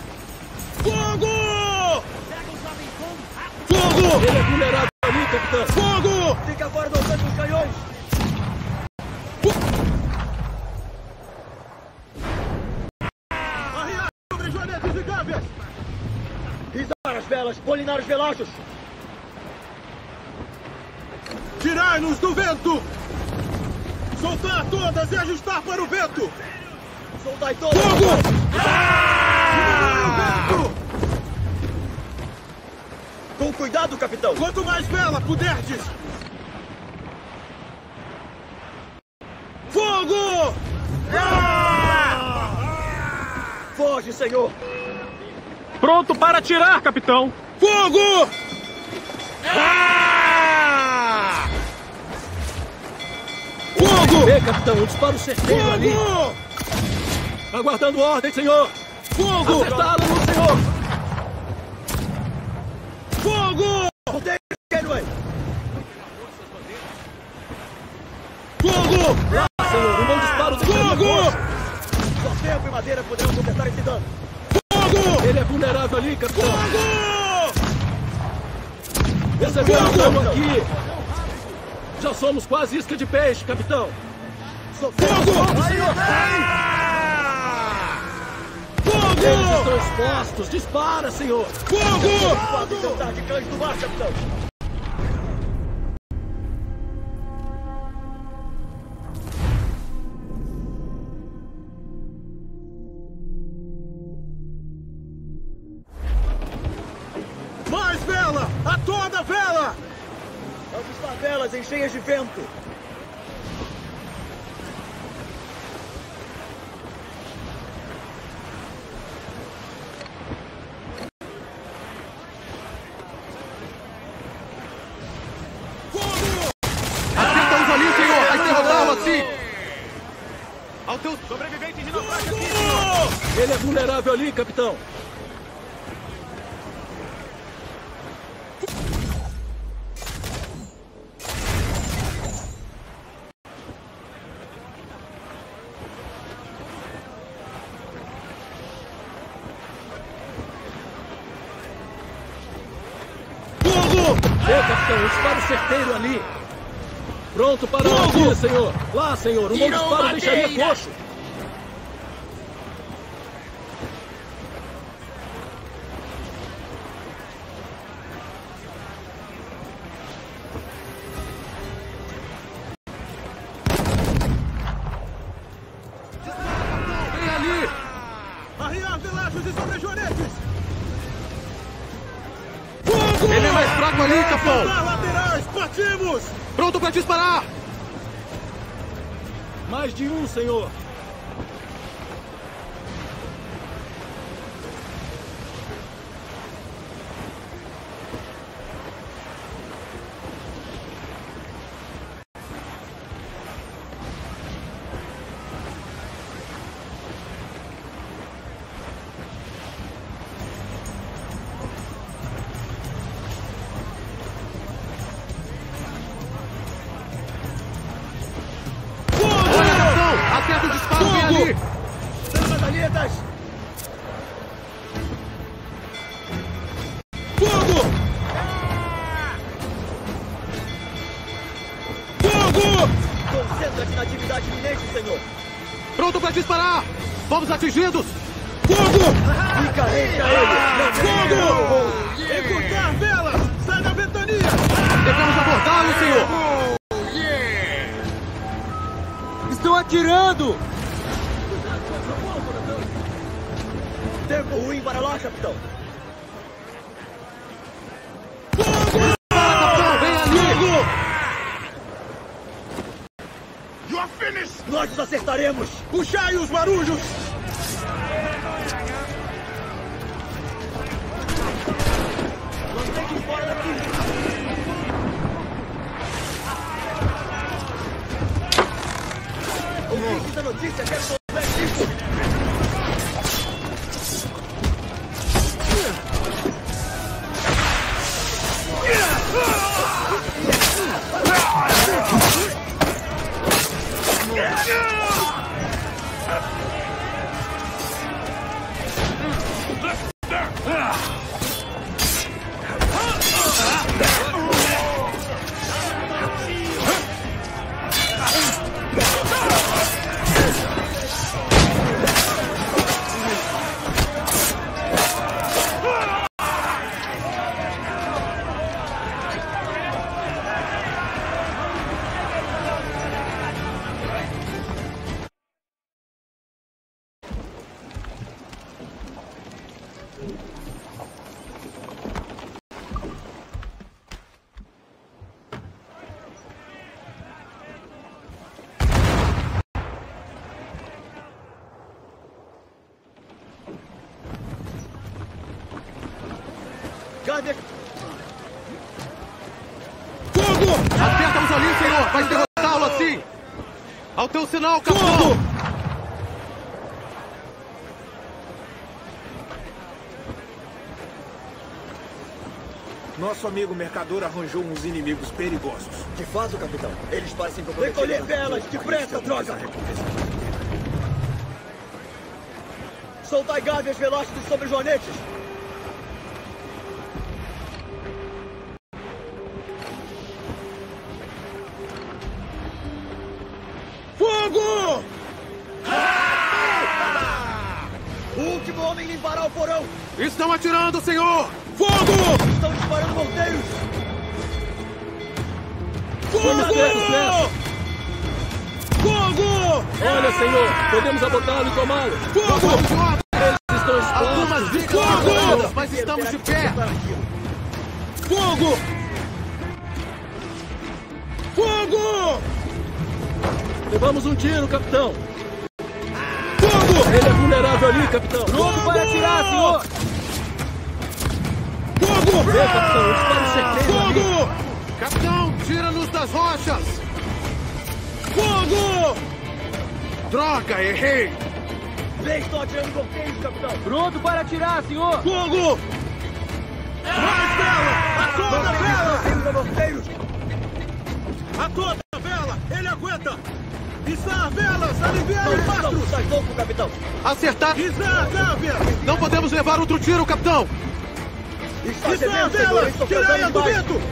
Fogo! Fogo! Ele é vulnerável ali, capitão! Fogo! Fica guardando os canhões! Arriar sobre joanetes e gávias! Risar as velas! Polinar os velachos! Tirar-nos do vento! Soltar todas e ajustar para o vento! Soltai todas! Fogo! Diminuir o vento! Com cuidado, capitão! Quanto mais vela puderdes! Fogo! Foge, senhor! Pronto para atirar, capitão! Fogo! Fogo! Vê, capitão, um disparo certeiro ali! Fogo! Aguardando ordem, senhor! Fogo! Acertá-lo no senhor! Fogo! Rodeio, Kenway! Fogo! Senhor, um bom disparo deixaria Fogo! gosto! Só tempo e madeira poderão completar esse dano! Fogo! Ele é vulnerável ali, capitão! Fogo! Recebemos Fogo! dano aqui! Já somos quase isca de peixe, capitão! Fogo! Eles Fogo! estão expostos! Dispara, senhor! Fogo! Quase tentar de cães do mar, capitão! Mais vela! A toda vela! Avistar velas em cheias de vento! Acerta-os ali, senhor! Vai derrotá-lo assim! Ao teu sobrevivente de naufrágio aqui, senhor! Ele é vulnerável ali, capitão! Vê, capitão, um disparo certeiro ali! Pronto para a armadilha, senhor! Lá, senhor! Um bom Tirou disparo madeira! deixaria coxo! Vem ali! Arriar velágios e sobrejonetes! Ele é mais fraco ali, capitão! Soltar laterais! Partimos! Pronto para disparar! Mais de um, senhor. Acerta o disparo, vem ali! Metralhetas! Fogo! Fogo! Concentra-te na atividade iminente, senhor! Pronto para disparar! Vamos atingidos! Fogo! E carrega ele! Fogo! Encurtar velas! Sai da ventania! Devemos abordá-lo, senhor! Estão atirando! Tempo ruim para lá, capitão! Fogo! Capitão, vem ali! Fogo! You're finished! Nós os acertaremos! Puxai os marujos! Mantém-nos fora daqui! Ouvi essa notícia, quero souber isso! Cadê? Fogo! Acerta-os ali, senhor! Vai derrotá-lo assim! Ao teu sinal, capitão! Fogo! Nosso amigo mercador arranjou uns inimigos perigosos. De fato, capitão. Eles parecem comprometidos. Recolher velas! Depressa, droga! Soltai gavias velozes sobre os joanetes! Fogo! O último homem limpará o porão! Estão atirando, senhor! Fogo! Estão disparando morteiros! Fogo! Fogo! Olha, senhor, podemos abordá-lo e tomá-lo. Fogo! Eles estão expostos. Algumas vítimas, mas estamos de pé! Fogo! Fogo! Levamos um tiro, capitão. Fogo! Ele é vulnerável ali, capitão. Pronto para atirar, senhor! Fogo! Vê, capitão, o disparo certeiro ali. Fogo! Capitão, tira-nos das rochas! Fogo! Droga, errei! Vem, estão atirando morteiros, capitão! Pronto para atirar, senhor! Fogo! Mais vela! A toda vela! Morteiros, morteiros! A toda vela! Ele aguenta! Izar velas! Aliviar o Não, mastro! estás louco, capitão! Acertar! Izar gávea! Não podemos levar outro tiro, capitão! Está Izar cedendo, senhor! velas! Estou Tirai a cantando do embaixo! vento!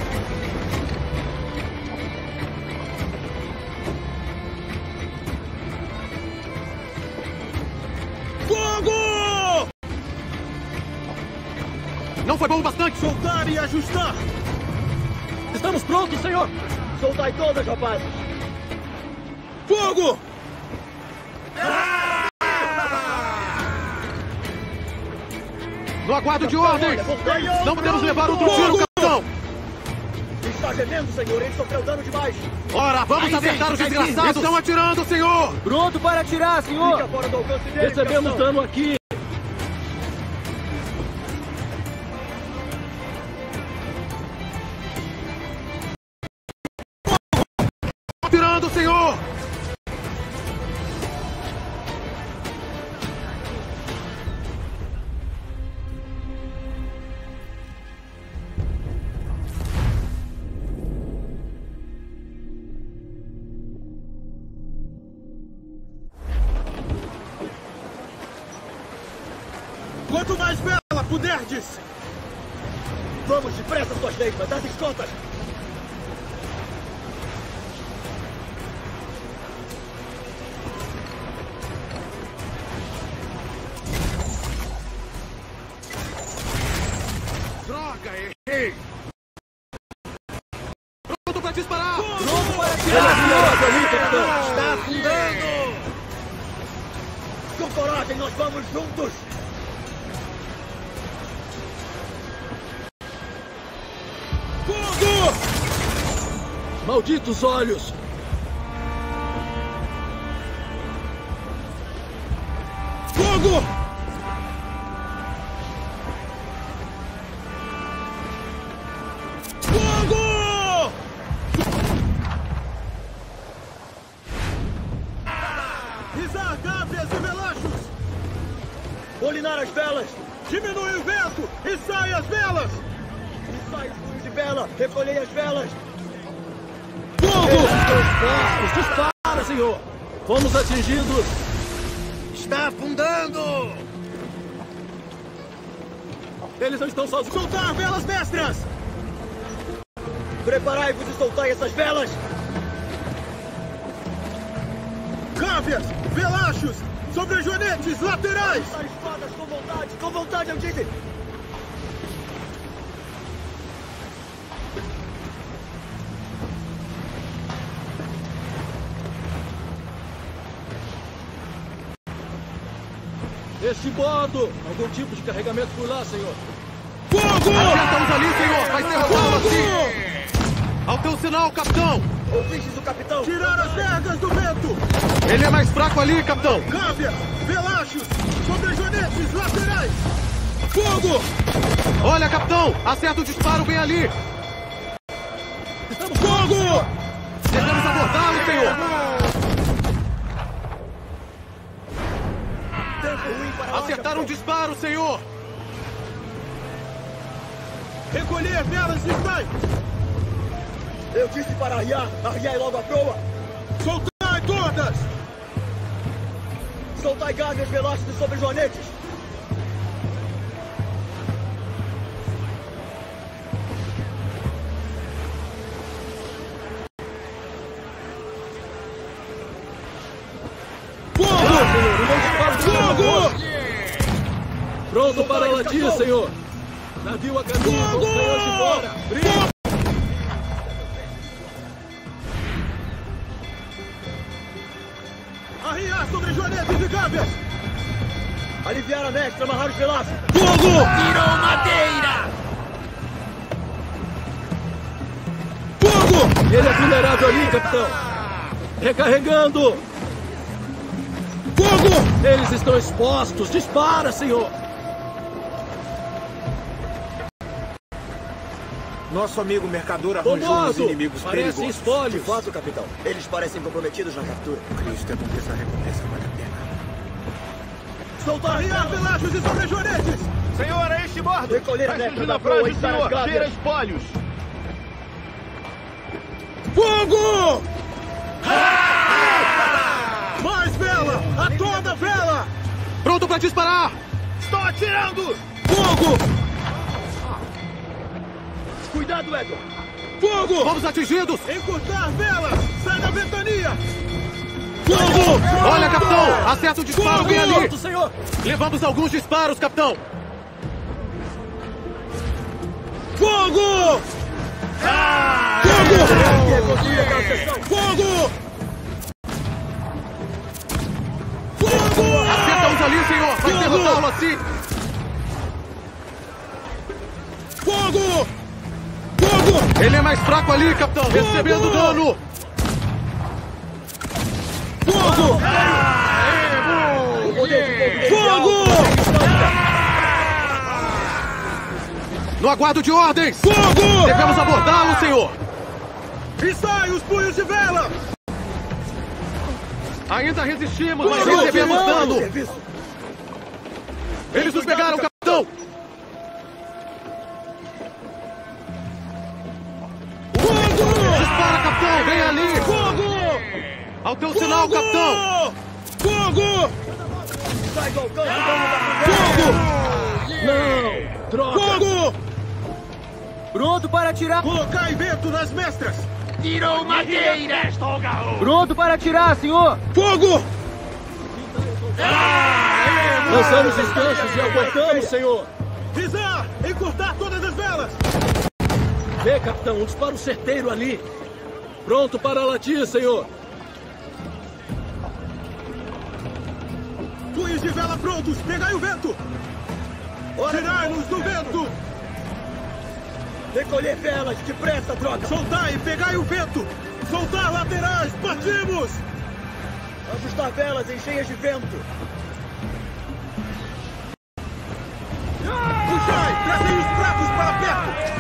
Fogo! Não foi bom o bastante! Soltar e ajustar! Estamos prontos, senhor. Soltai todas, rapazes! Fogo! No aguardo de ordens! Olha, morteiros! Não podemos levar outro tiro, capitão! está gemendo, senhor. Ele sofreu dano demais. Ora, vamos acertar os desgraçados! Estão atirando, senhor! Pronto para atirar, senhor! Fica fora do alcance dele, Recebemos capitão. dano aqui. Atirando, senhor! Quanto mais vela puderdes! Vamos depressa, suas leimas, das escotas! Droga, errei! Pronto pra disparar! Pronto para atirar, senhor! Está afundando! Com coragem, nós vamos juntos! Fogo! Malditos olhos! Fogo! Fogo! Pisar gávias e velachos! Bolinar as velas! Diminui o vento e sai as velas! Sai escuros de vela! Recolhei as velas! Fogo! Dispara, senhor! Fomos atingidos! Está afundando! Eles não estão sozinhos! Soltar velas mestras! Preparai-vos e soltai essas velas! Gávias! Velachos! Sobrejoanetes laterais! Soltar espadas com vontade! Com vontade, eu disse! Este bordo! Algum tipo de carregamento por lá, senhor! Fogo! Acertamos ali, senhor! Vai derrotá-lo assim! Ao teu sinal, capitão! Ouvistes o capitão? Tirar as vergas do vento! Ele é mais fraco ali, capitão! Gávias! Velachos! Sobrejoanetes laterais! Fogo! Olha, capitão! Acerta o disparo bem ali! Estamos fogo! Devemos abordá-lo, senhor! Tempo ruim para lá, Acertaram um capitão. disparo, senhor! Recolher velas de snipe! Eu disse para arriar! Arriai logo a proa! Soltai todas! Soltai gávias, velozes e sobrejoanetes! Fogo! Pronto para latir, senhor! Navio a caminho! Fogo! Vamos sair de fora! Brilho! Arriar sobrejoanetes e gávias! Aliviar a mestra, amarrar os velozes! Fogo! Tirou madeira! Fogo! Ele é vulnerável ali, capitão! Recarregando! Fogo! Eles estão expostos! Dispara, senhor! Nosso amigo mercador arranjou uns Bombardo! inimigos Parecem perigosos. De espólios! fato, capitão. Eles parecem comprometidos na captura. Cristo, é bom que essa recompensa vale a pena. Soltar Arriar velachos e sobrejoanetes! Senhor, é este bordo! Recolher a Vai mestra surgir da na proa frase, e dar as senhor! gávias. Cheira espólios! Fogo! Mais vela! A toda vela! Pronto pra disparar! Estou atirando! Fogo! Cuidado, Edward! Fogo! Fomos atingidos! Encurtar velas! Sai da ventania! Fogo! Olha, capitão! Acerta o disparo Fogo! bem ali! Pronto, senhor! Levamos alguns disparos, capitão! Fogo! Fogo! Fogo! Fogo! Acerta uns ali, senhor! Vai Fogo! derrotá-lo assim! Fogo! Fogo! Ele é mais fraco ali, capitão. Fogo! Recebendo dano. Fogo! Fogo! No aguardo de ordens. Fogo! Devemos abordá-lo, senhor. E sai os punhos de vela! Ainda resistimos, mas Fogo! recebemos Fogo! dano. Eles nos pegaram, capitão. Fogo! Dispara, capitão. Vem ali. Fogo! Ao teu sinal, capitão. Fogo! Sai do alcance da Fogo! Não! Droga! Fogo! Pronto para atirar! Colocar vento nas mestras! Tirou madeira! Pronto para atirar, senhor! Fogo! Lançamos os ganchos e aguentamos, senhor! Visar! Encurtar todas as velas! Vê, capitão, um disparo certeiro ali! Pronto para latir, senhor! Punhos de vela prontos! Pegai o vento! Tirai-nos do vento! Recolher velas, depressa, droga! Soltai e pegai o vento! Soltar laterais! Partimos! Ajustar velas em cheias de vento! Puxai! Trazei os fracos para perto!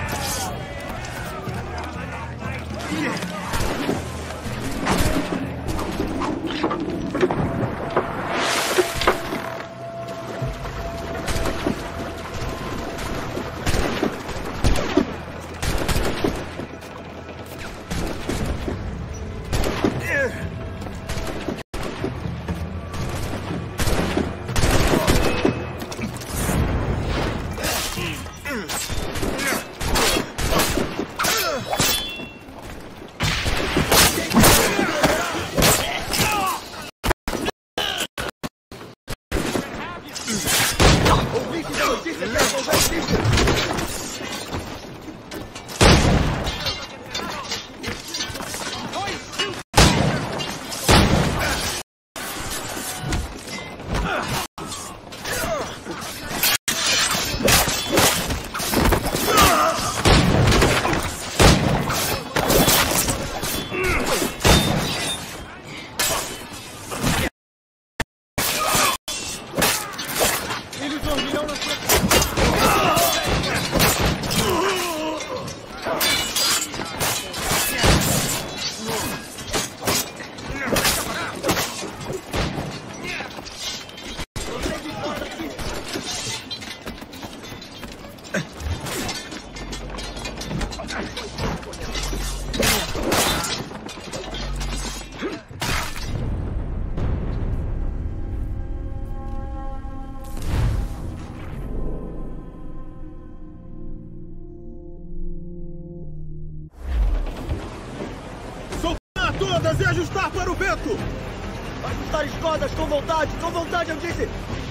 Todas e ajustar para o vento! Ajustar escodas com vontade, com vontade, eu disse!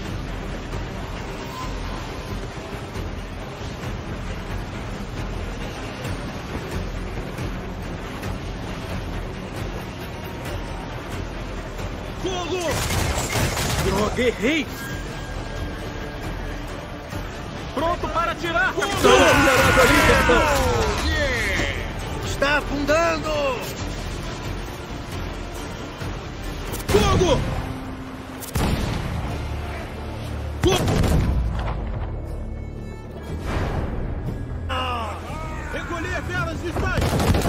Fogo! Droga, errei! Pronto para atirar! Fogo! Ali, capitão! Está afundando! Fogo! Fogo! Ah! Recolher velas de sai!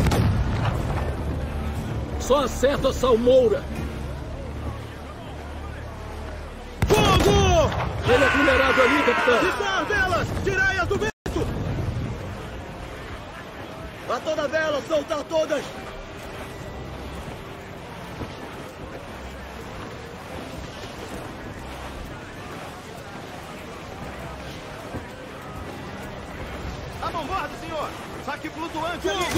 Só acerta a salmoura! Fogo! Ele é vulnerável ali, capitão! Disparar velas! Tirai-as do vento! A toda vela, soltar todas! A vanguarda, senhor! Saque flutuante ali!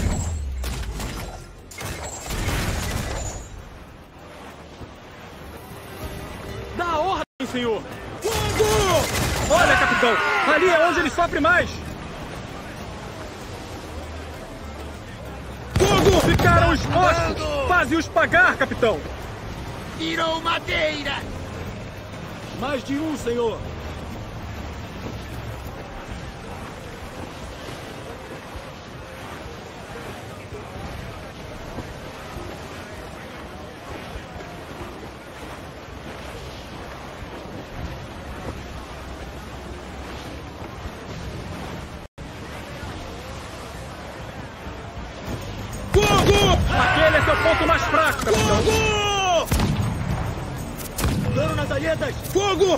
Dá ordem, senhor! Fogo! Olha, capitão! Ali é onde ele sofre mais! Fogo! Ficaram expostos! Faze-os pagar, capitão! Tirou madeira! Mais de um, senhor! é o ponto mais fraco, capitão. Fogo! Dano nas alhetas! Fogo!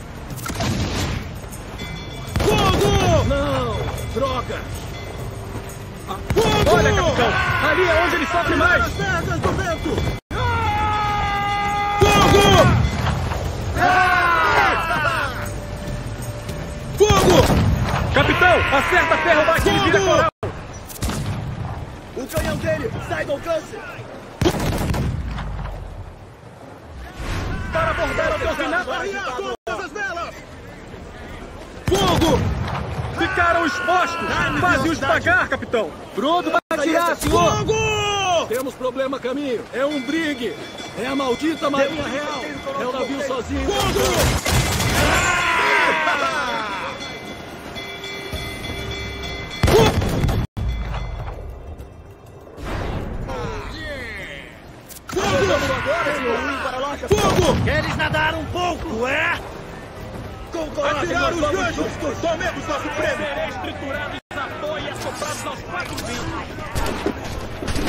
Fogo! Não! Droga! Fogo! Olha, capitão! Ali é onde ele sofre mais! As pernas do vento! Fogo! Fogo! Capitão, acerta ferro bate e vira coral! O canhão dele! Sai do alcance! Para abordar o teu final! Arriar todas as velas! Fogo! Ficaram expostos! Faze-os pagar, capitão! Pronto para atirar, senhor! Fogo! Temos problema a caminho. É um brigue. É a maldita Marinha Real. É o navio sozinho. Fogo! Fogo! Eles nadaram um pouco, é? Com coragem, Atiraram nós os vamos ganchos! juntos! Tomemos nosso prêmio! Sereis triturados a pó e assoprados aos quatro ventos.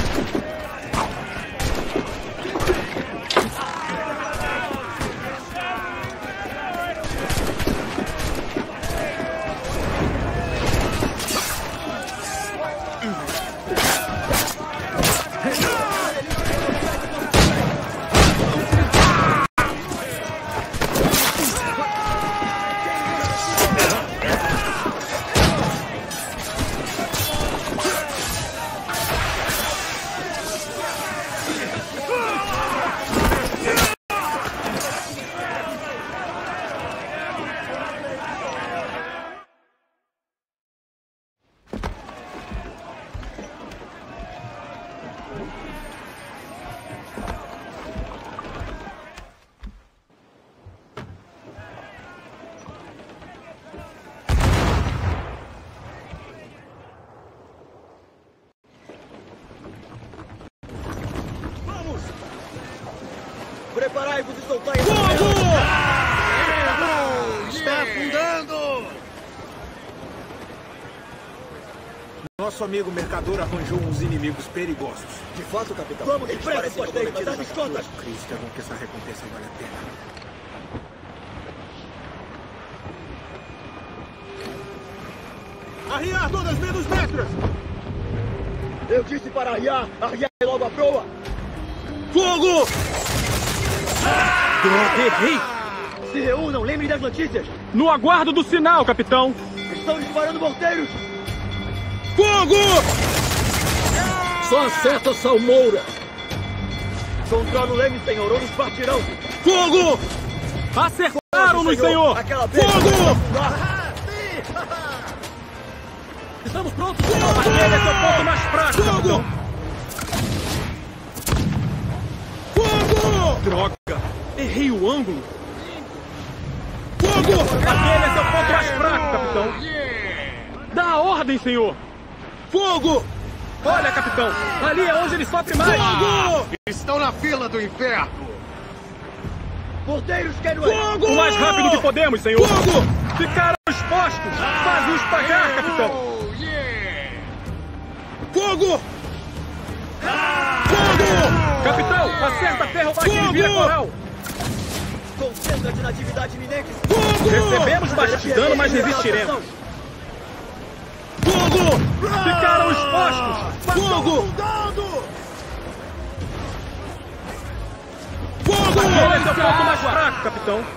Preparai-vos e soltai essa Fogo! Está afundando! Nosso amigo mercador arranjou uns inimigos perigosos. De fato, capitão. Vamos, depressa, suas teimas, das escotas! Cristo, é bom que essa recompensa vale a pena. Arriar todas menos metros! Eu disse para arriar! Arriar logo a proa! Fogo! Droga, errei! Se reúnam, lembrem das notícias! No aguardo do sinal, capitão! Estão disparando morteiros! Fogo! Só acerta salmoura! Controla o leme, senhor, ou nos partirão! Fogo! Acertaram-nos, senhor! Aquela vez! Fogo! Estamos prontos, senhor! Aquele é seu ponto mais fraco, capitão! Fogo! Droga! Errei o ângulo! Fogo! Aquele é seu ponto mais fraco, capitão! Dá a ordem, senhor! Fogo! Olha, capitão! Ali é onde ele sofre mais! Fogo! Estão na fila do inferno! Morteiros, quero Fogo! O mais rápido que podemos, senhor! Fogo! Ficaram expostos! Faze-os pagar, capitão! Fogo! Fogo! Capitão, acerta ferro bate e vira coral! Concentra-te na atividade iminente! Fogo! Recebemos bastante dano, mas resistiremos! Fogo! Ficaram expostos! Fogo! Fogo! Aquele é seu ponto mais fraco, capitão!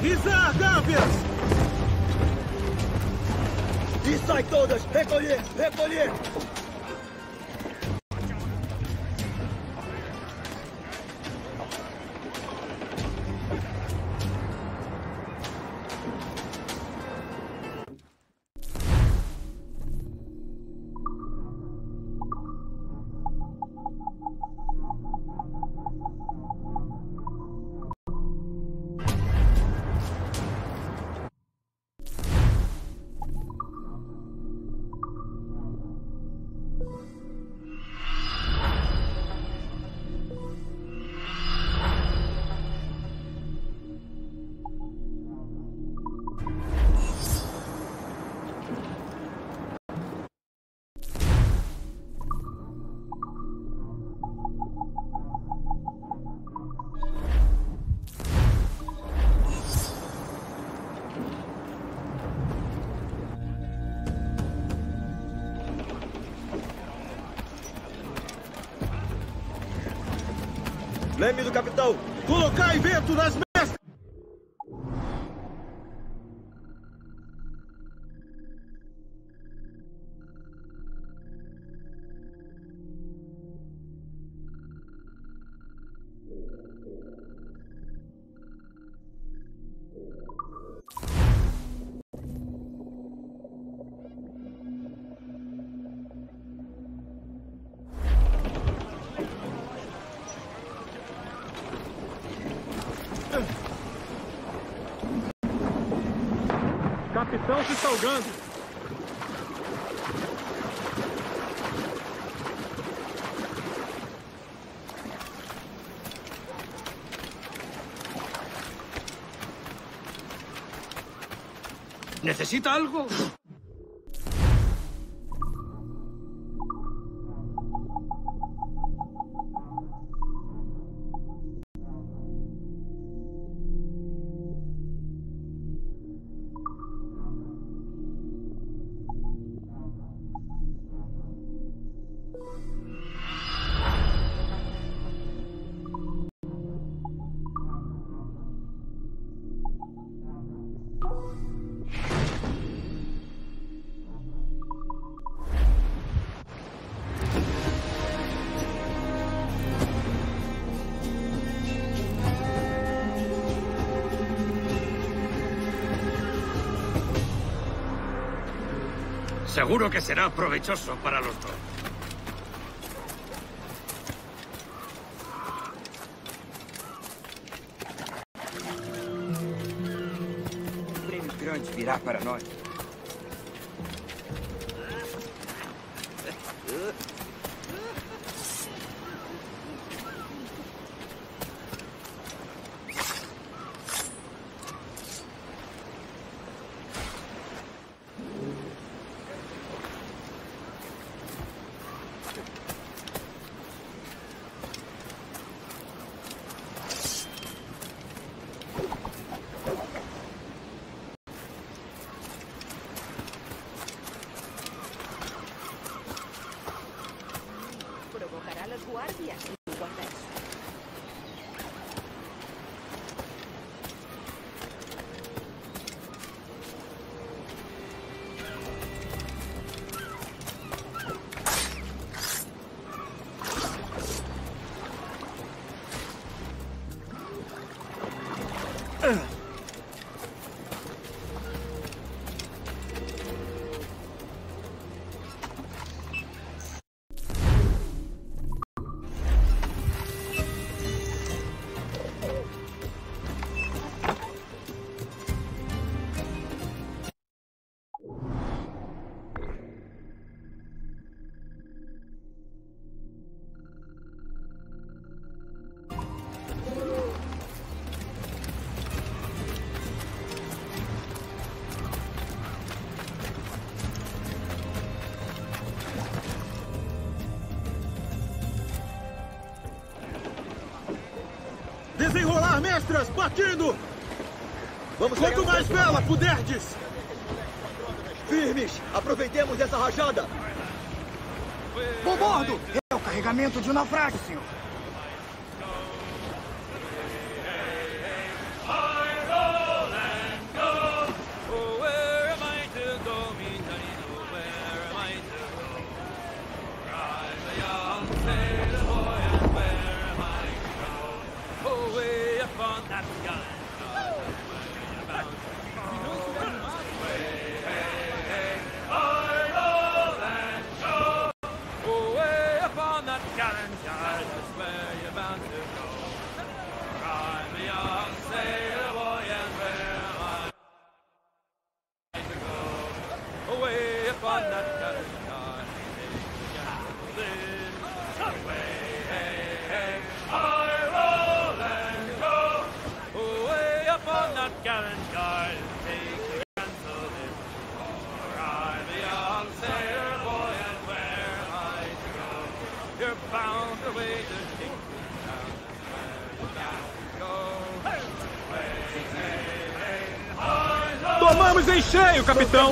Izar, Gávias! E sai todas! Recolher! Recolher! Leme do capitão! Colocar vento nas mesas! Capitão se salgando. ¿Necesita algo? Seguro que será provechoso para los dos. Prêmios grandes virá para nós. Provocará a los guardias. Guarda eso. Desenrolar, mestras! Partindo! Vamos Quanto mais vela puderdes! Firmes! Aproveitemos dessa rajada! Bom bordo! É o carregamento de um naufrágio, senhor. High roll young sailor boy, and where am I to go? Away upon that gallant yard, where you bound to go? Way, hey, hey, idle and show. Away upon that gallant yard, that's where you're bound to go. I'm a young sailor boy, and where am I to go? Away upon that gallant yard, away, hey, hey, I roll and go. Away upon that gallant yard, take the cancel in. For I'm a young sailor boy, and where am I to go? You're bound away to England town, that's where you're bound to go. Way, hey, hey, I roll. Tomamos em cheio, capitão!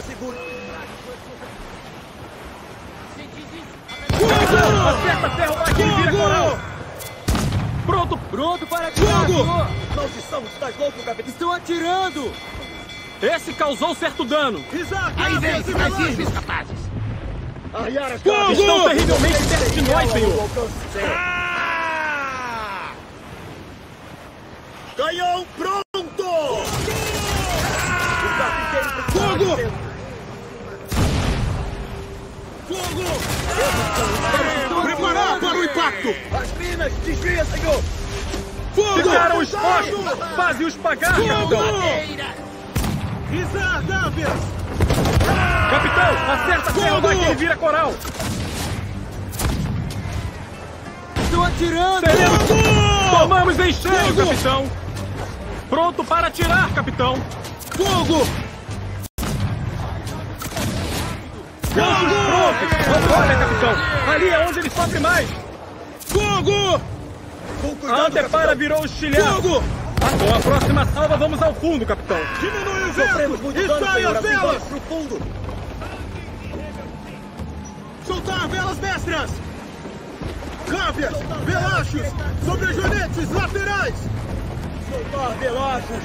Acerta ferro lá que ele vira coral! Pronto! Pronto para atirar, senhor! Maldição, estás louco, capitão? Estão atirando! Esse causou certo dano! Aí vem, mais firmes, rapazes! Arriar as Fogo! Estão terrivelmente perto de nós, senhor! Ah! Canhão pronto! Fogo! Fogo! Preparar para o impacto! As minas, desvia, senhor! Fogo! Ficaram expostos! Faze-os pagar, capitão! Visar, Gávias! Capitão, acerta ferro lá que ele vira coral! Estão atirando! Seremos... Tomamos em cheio, capitão! Pronto para atirar, capitão! Fogo! Pronto! Olha, capitão! Ali é onde ele sofre mais! Fogo! A antepara virou estilhaço! Fogo! Com a próxima salva, vamos ao fundo, capitão! Diminui o Sofremos vento! muito E dano, sai senhor, as assim velas! vamos pro fundo! Soltar velas mestras! Gávias! Velachos! Sobre jonetes laterais! Soltar velachos!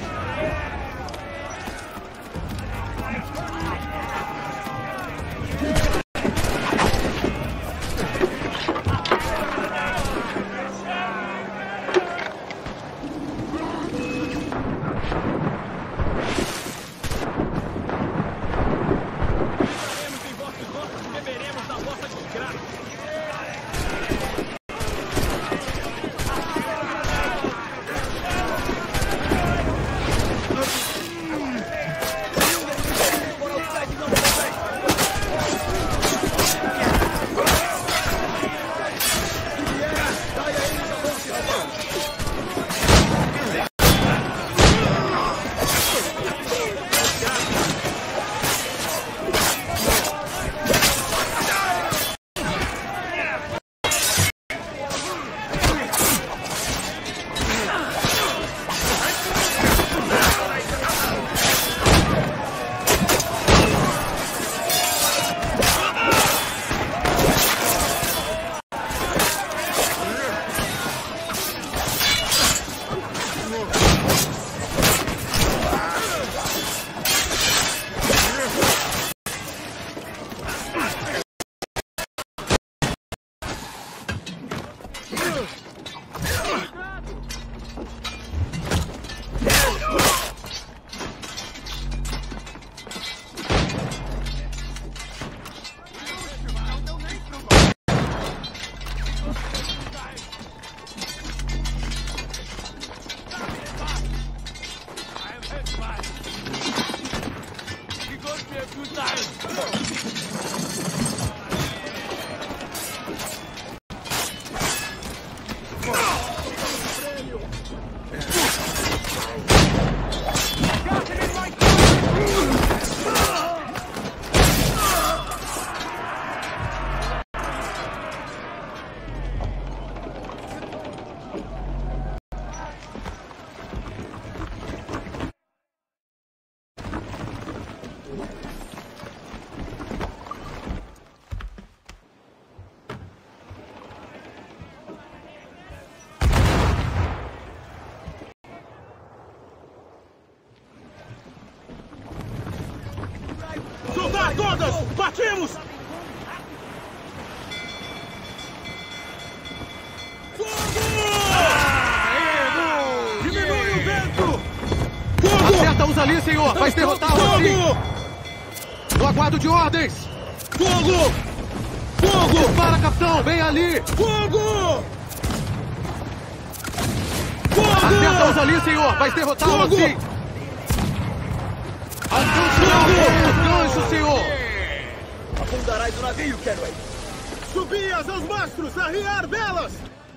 Soltar todas! Partimos! ali, senhor! Vai derrotá-los assim! No aguardo de ordens! Fogo! Fogo! Dispara, capitão! Bem ali! Fogo! Fogo! Acerta-os ali, senhor! Vai derrotá-los assim! Alcance o gancho, senhor! Afundarás o navio, Kenway! Subias aos mastros! Arriar velas!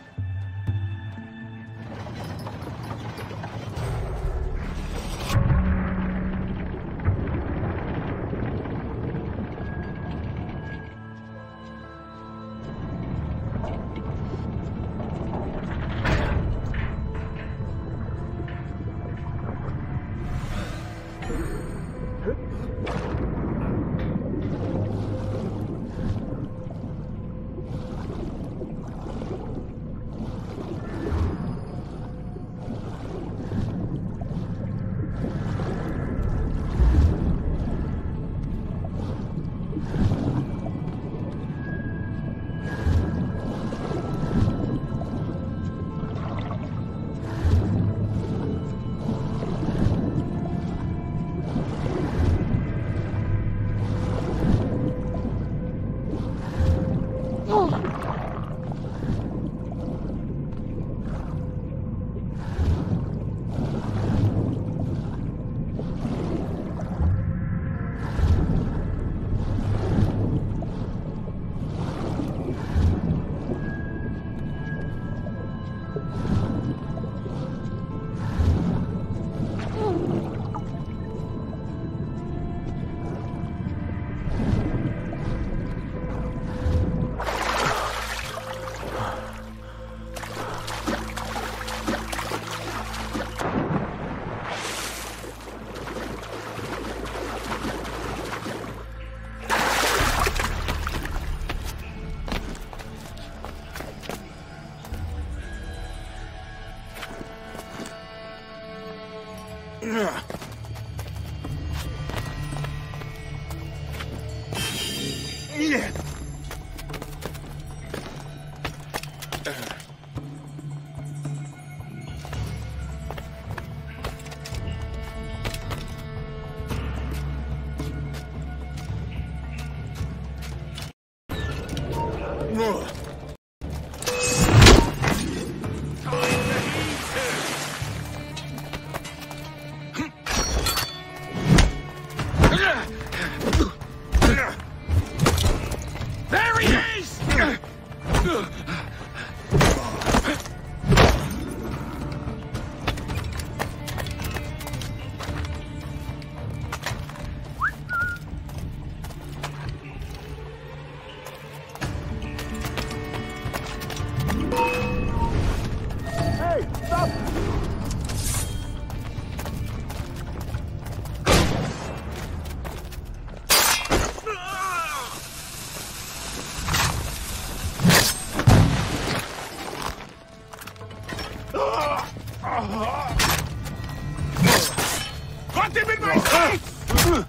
Got him in my sights!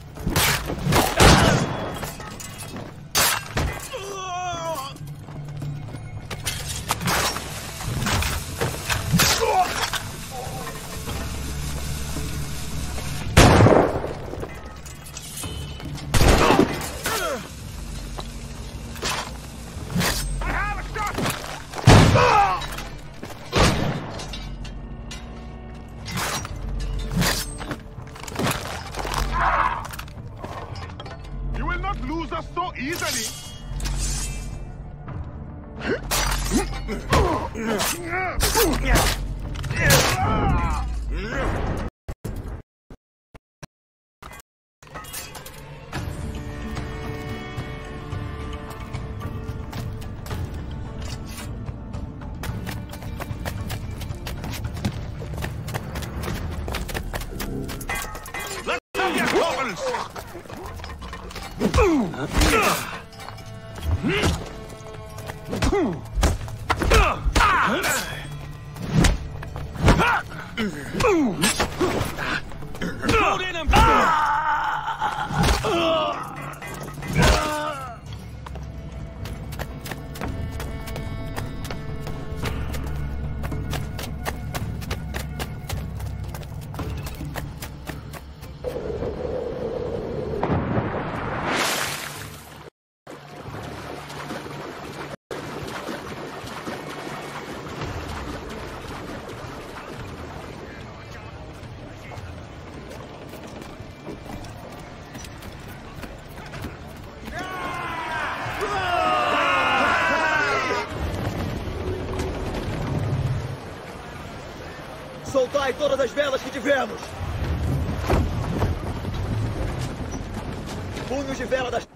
Soltai todas as velas que tivermos! Punhos de vela das...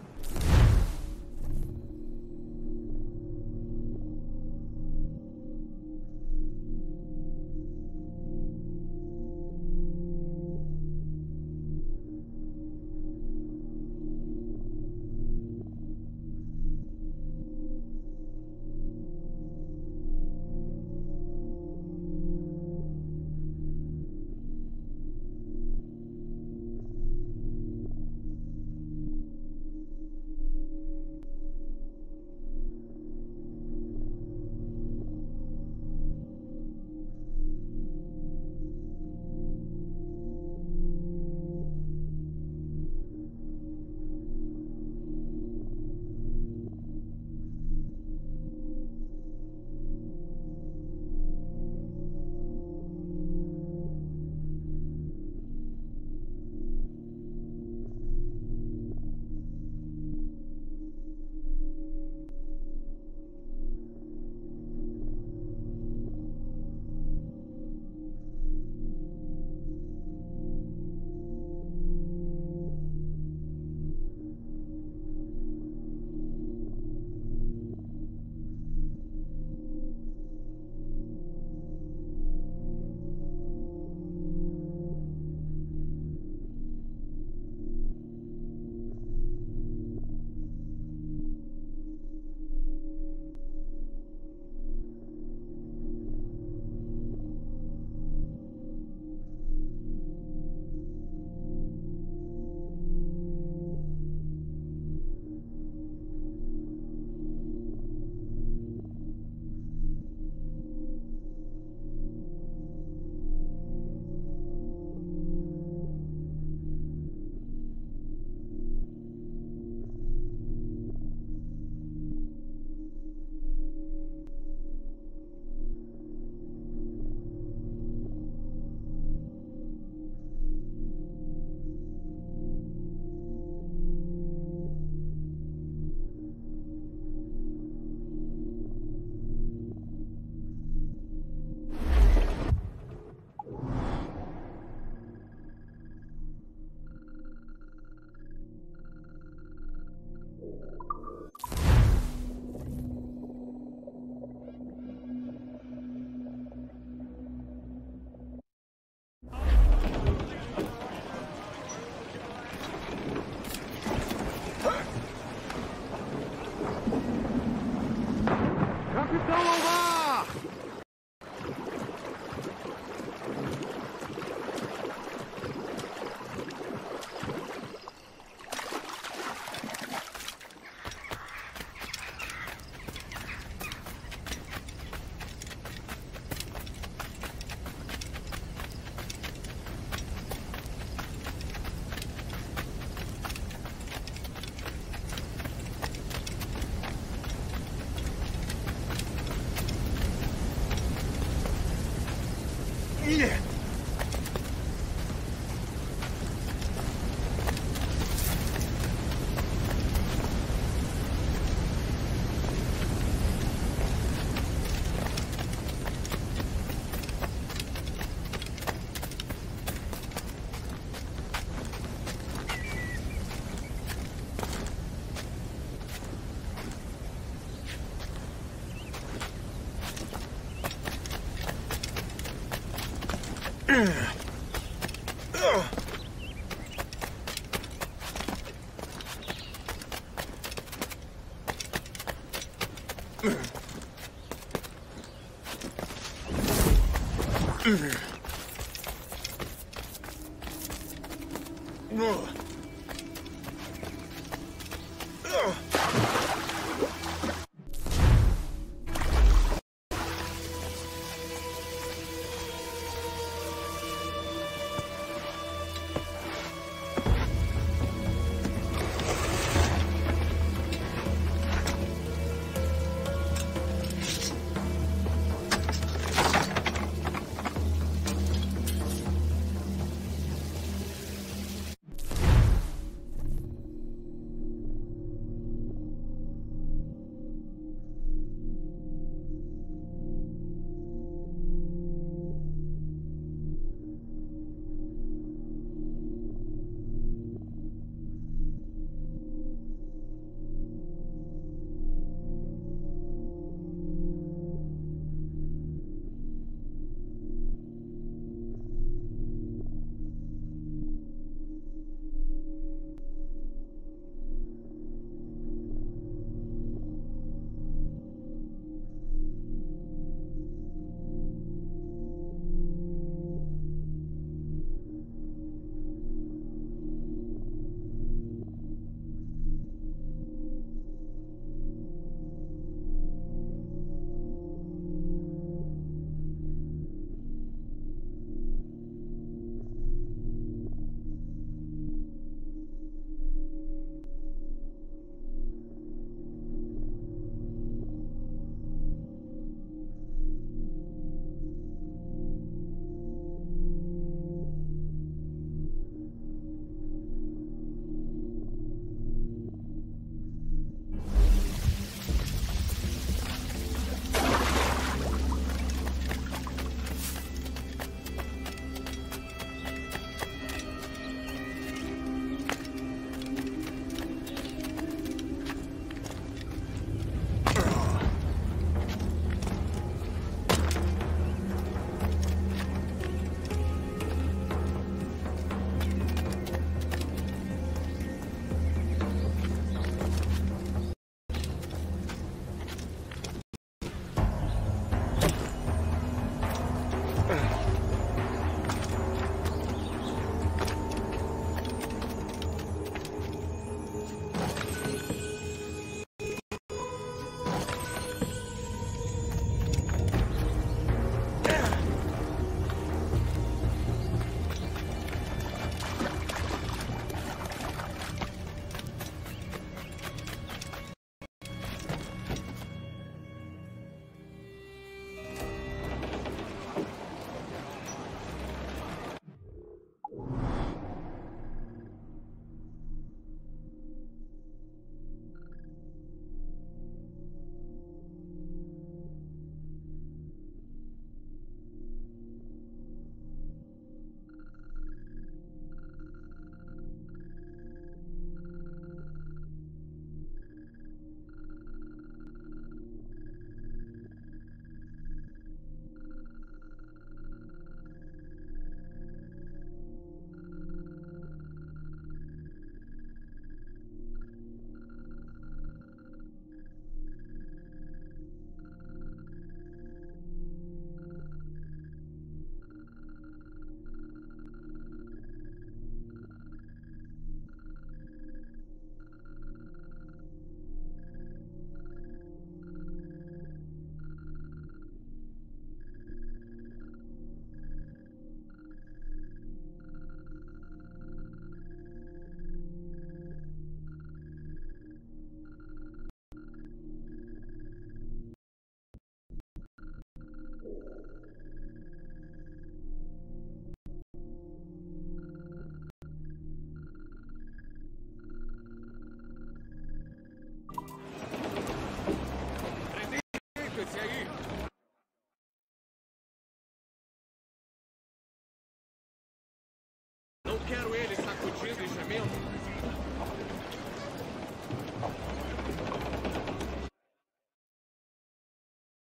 Lasca-se aí!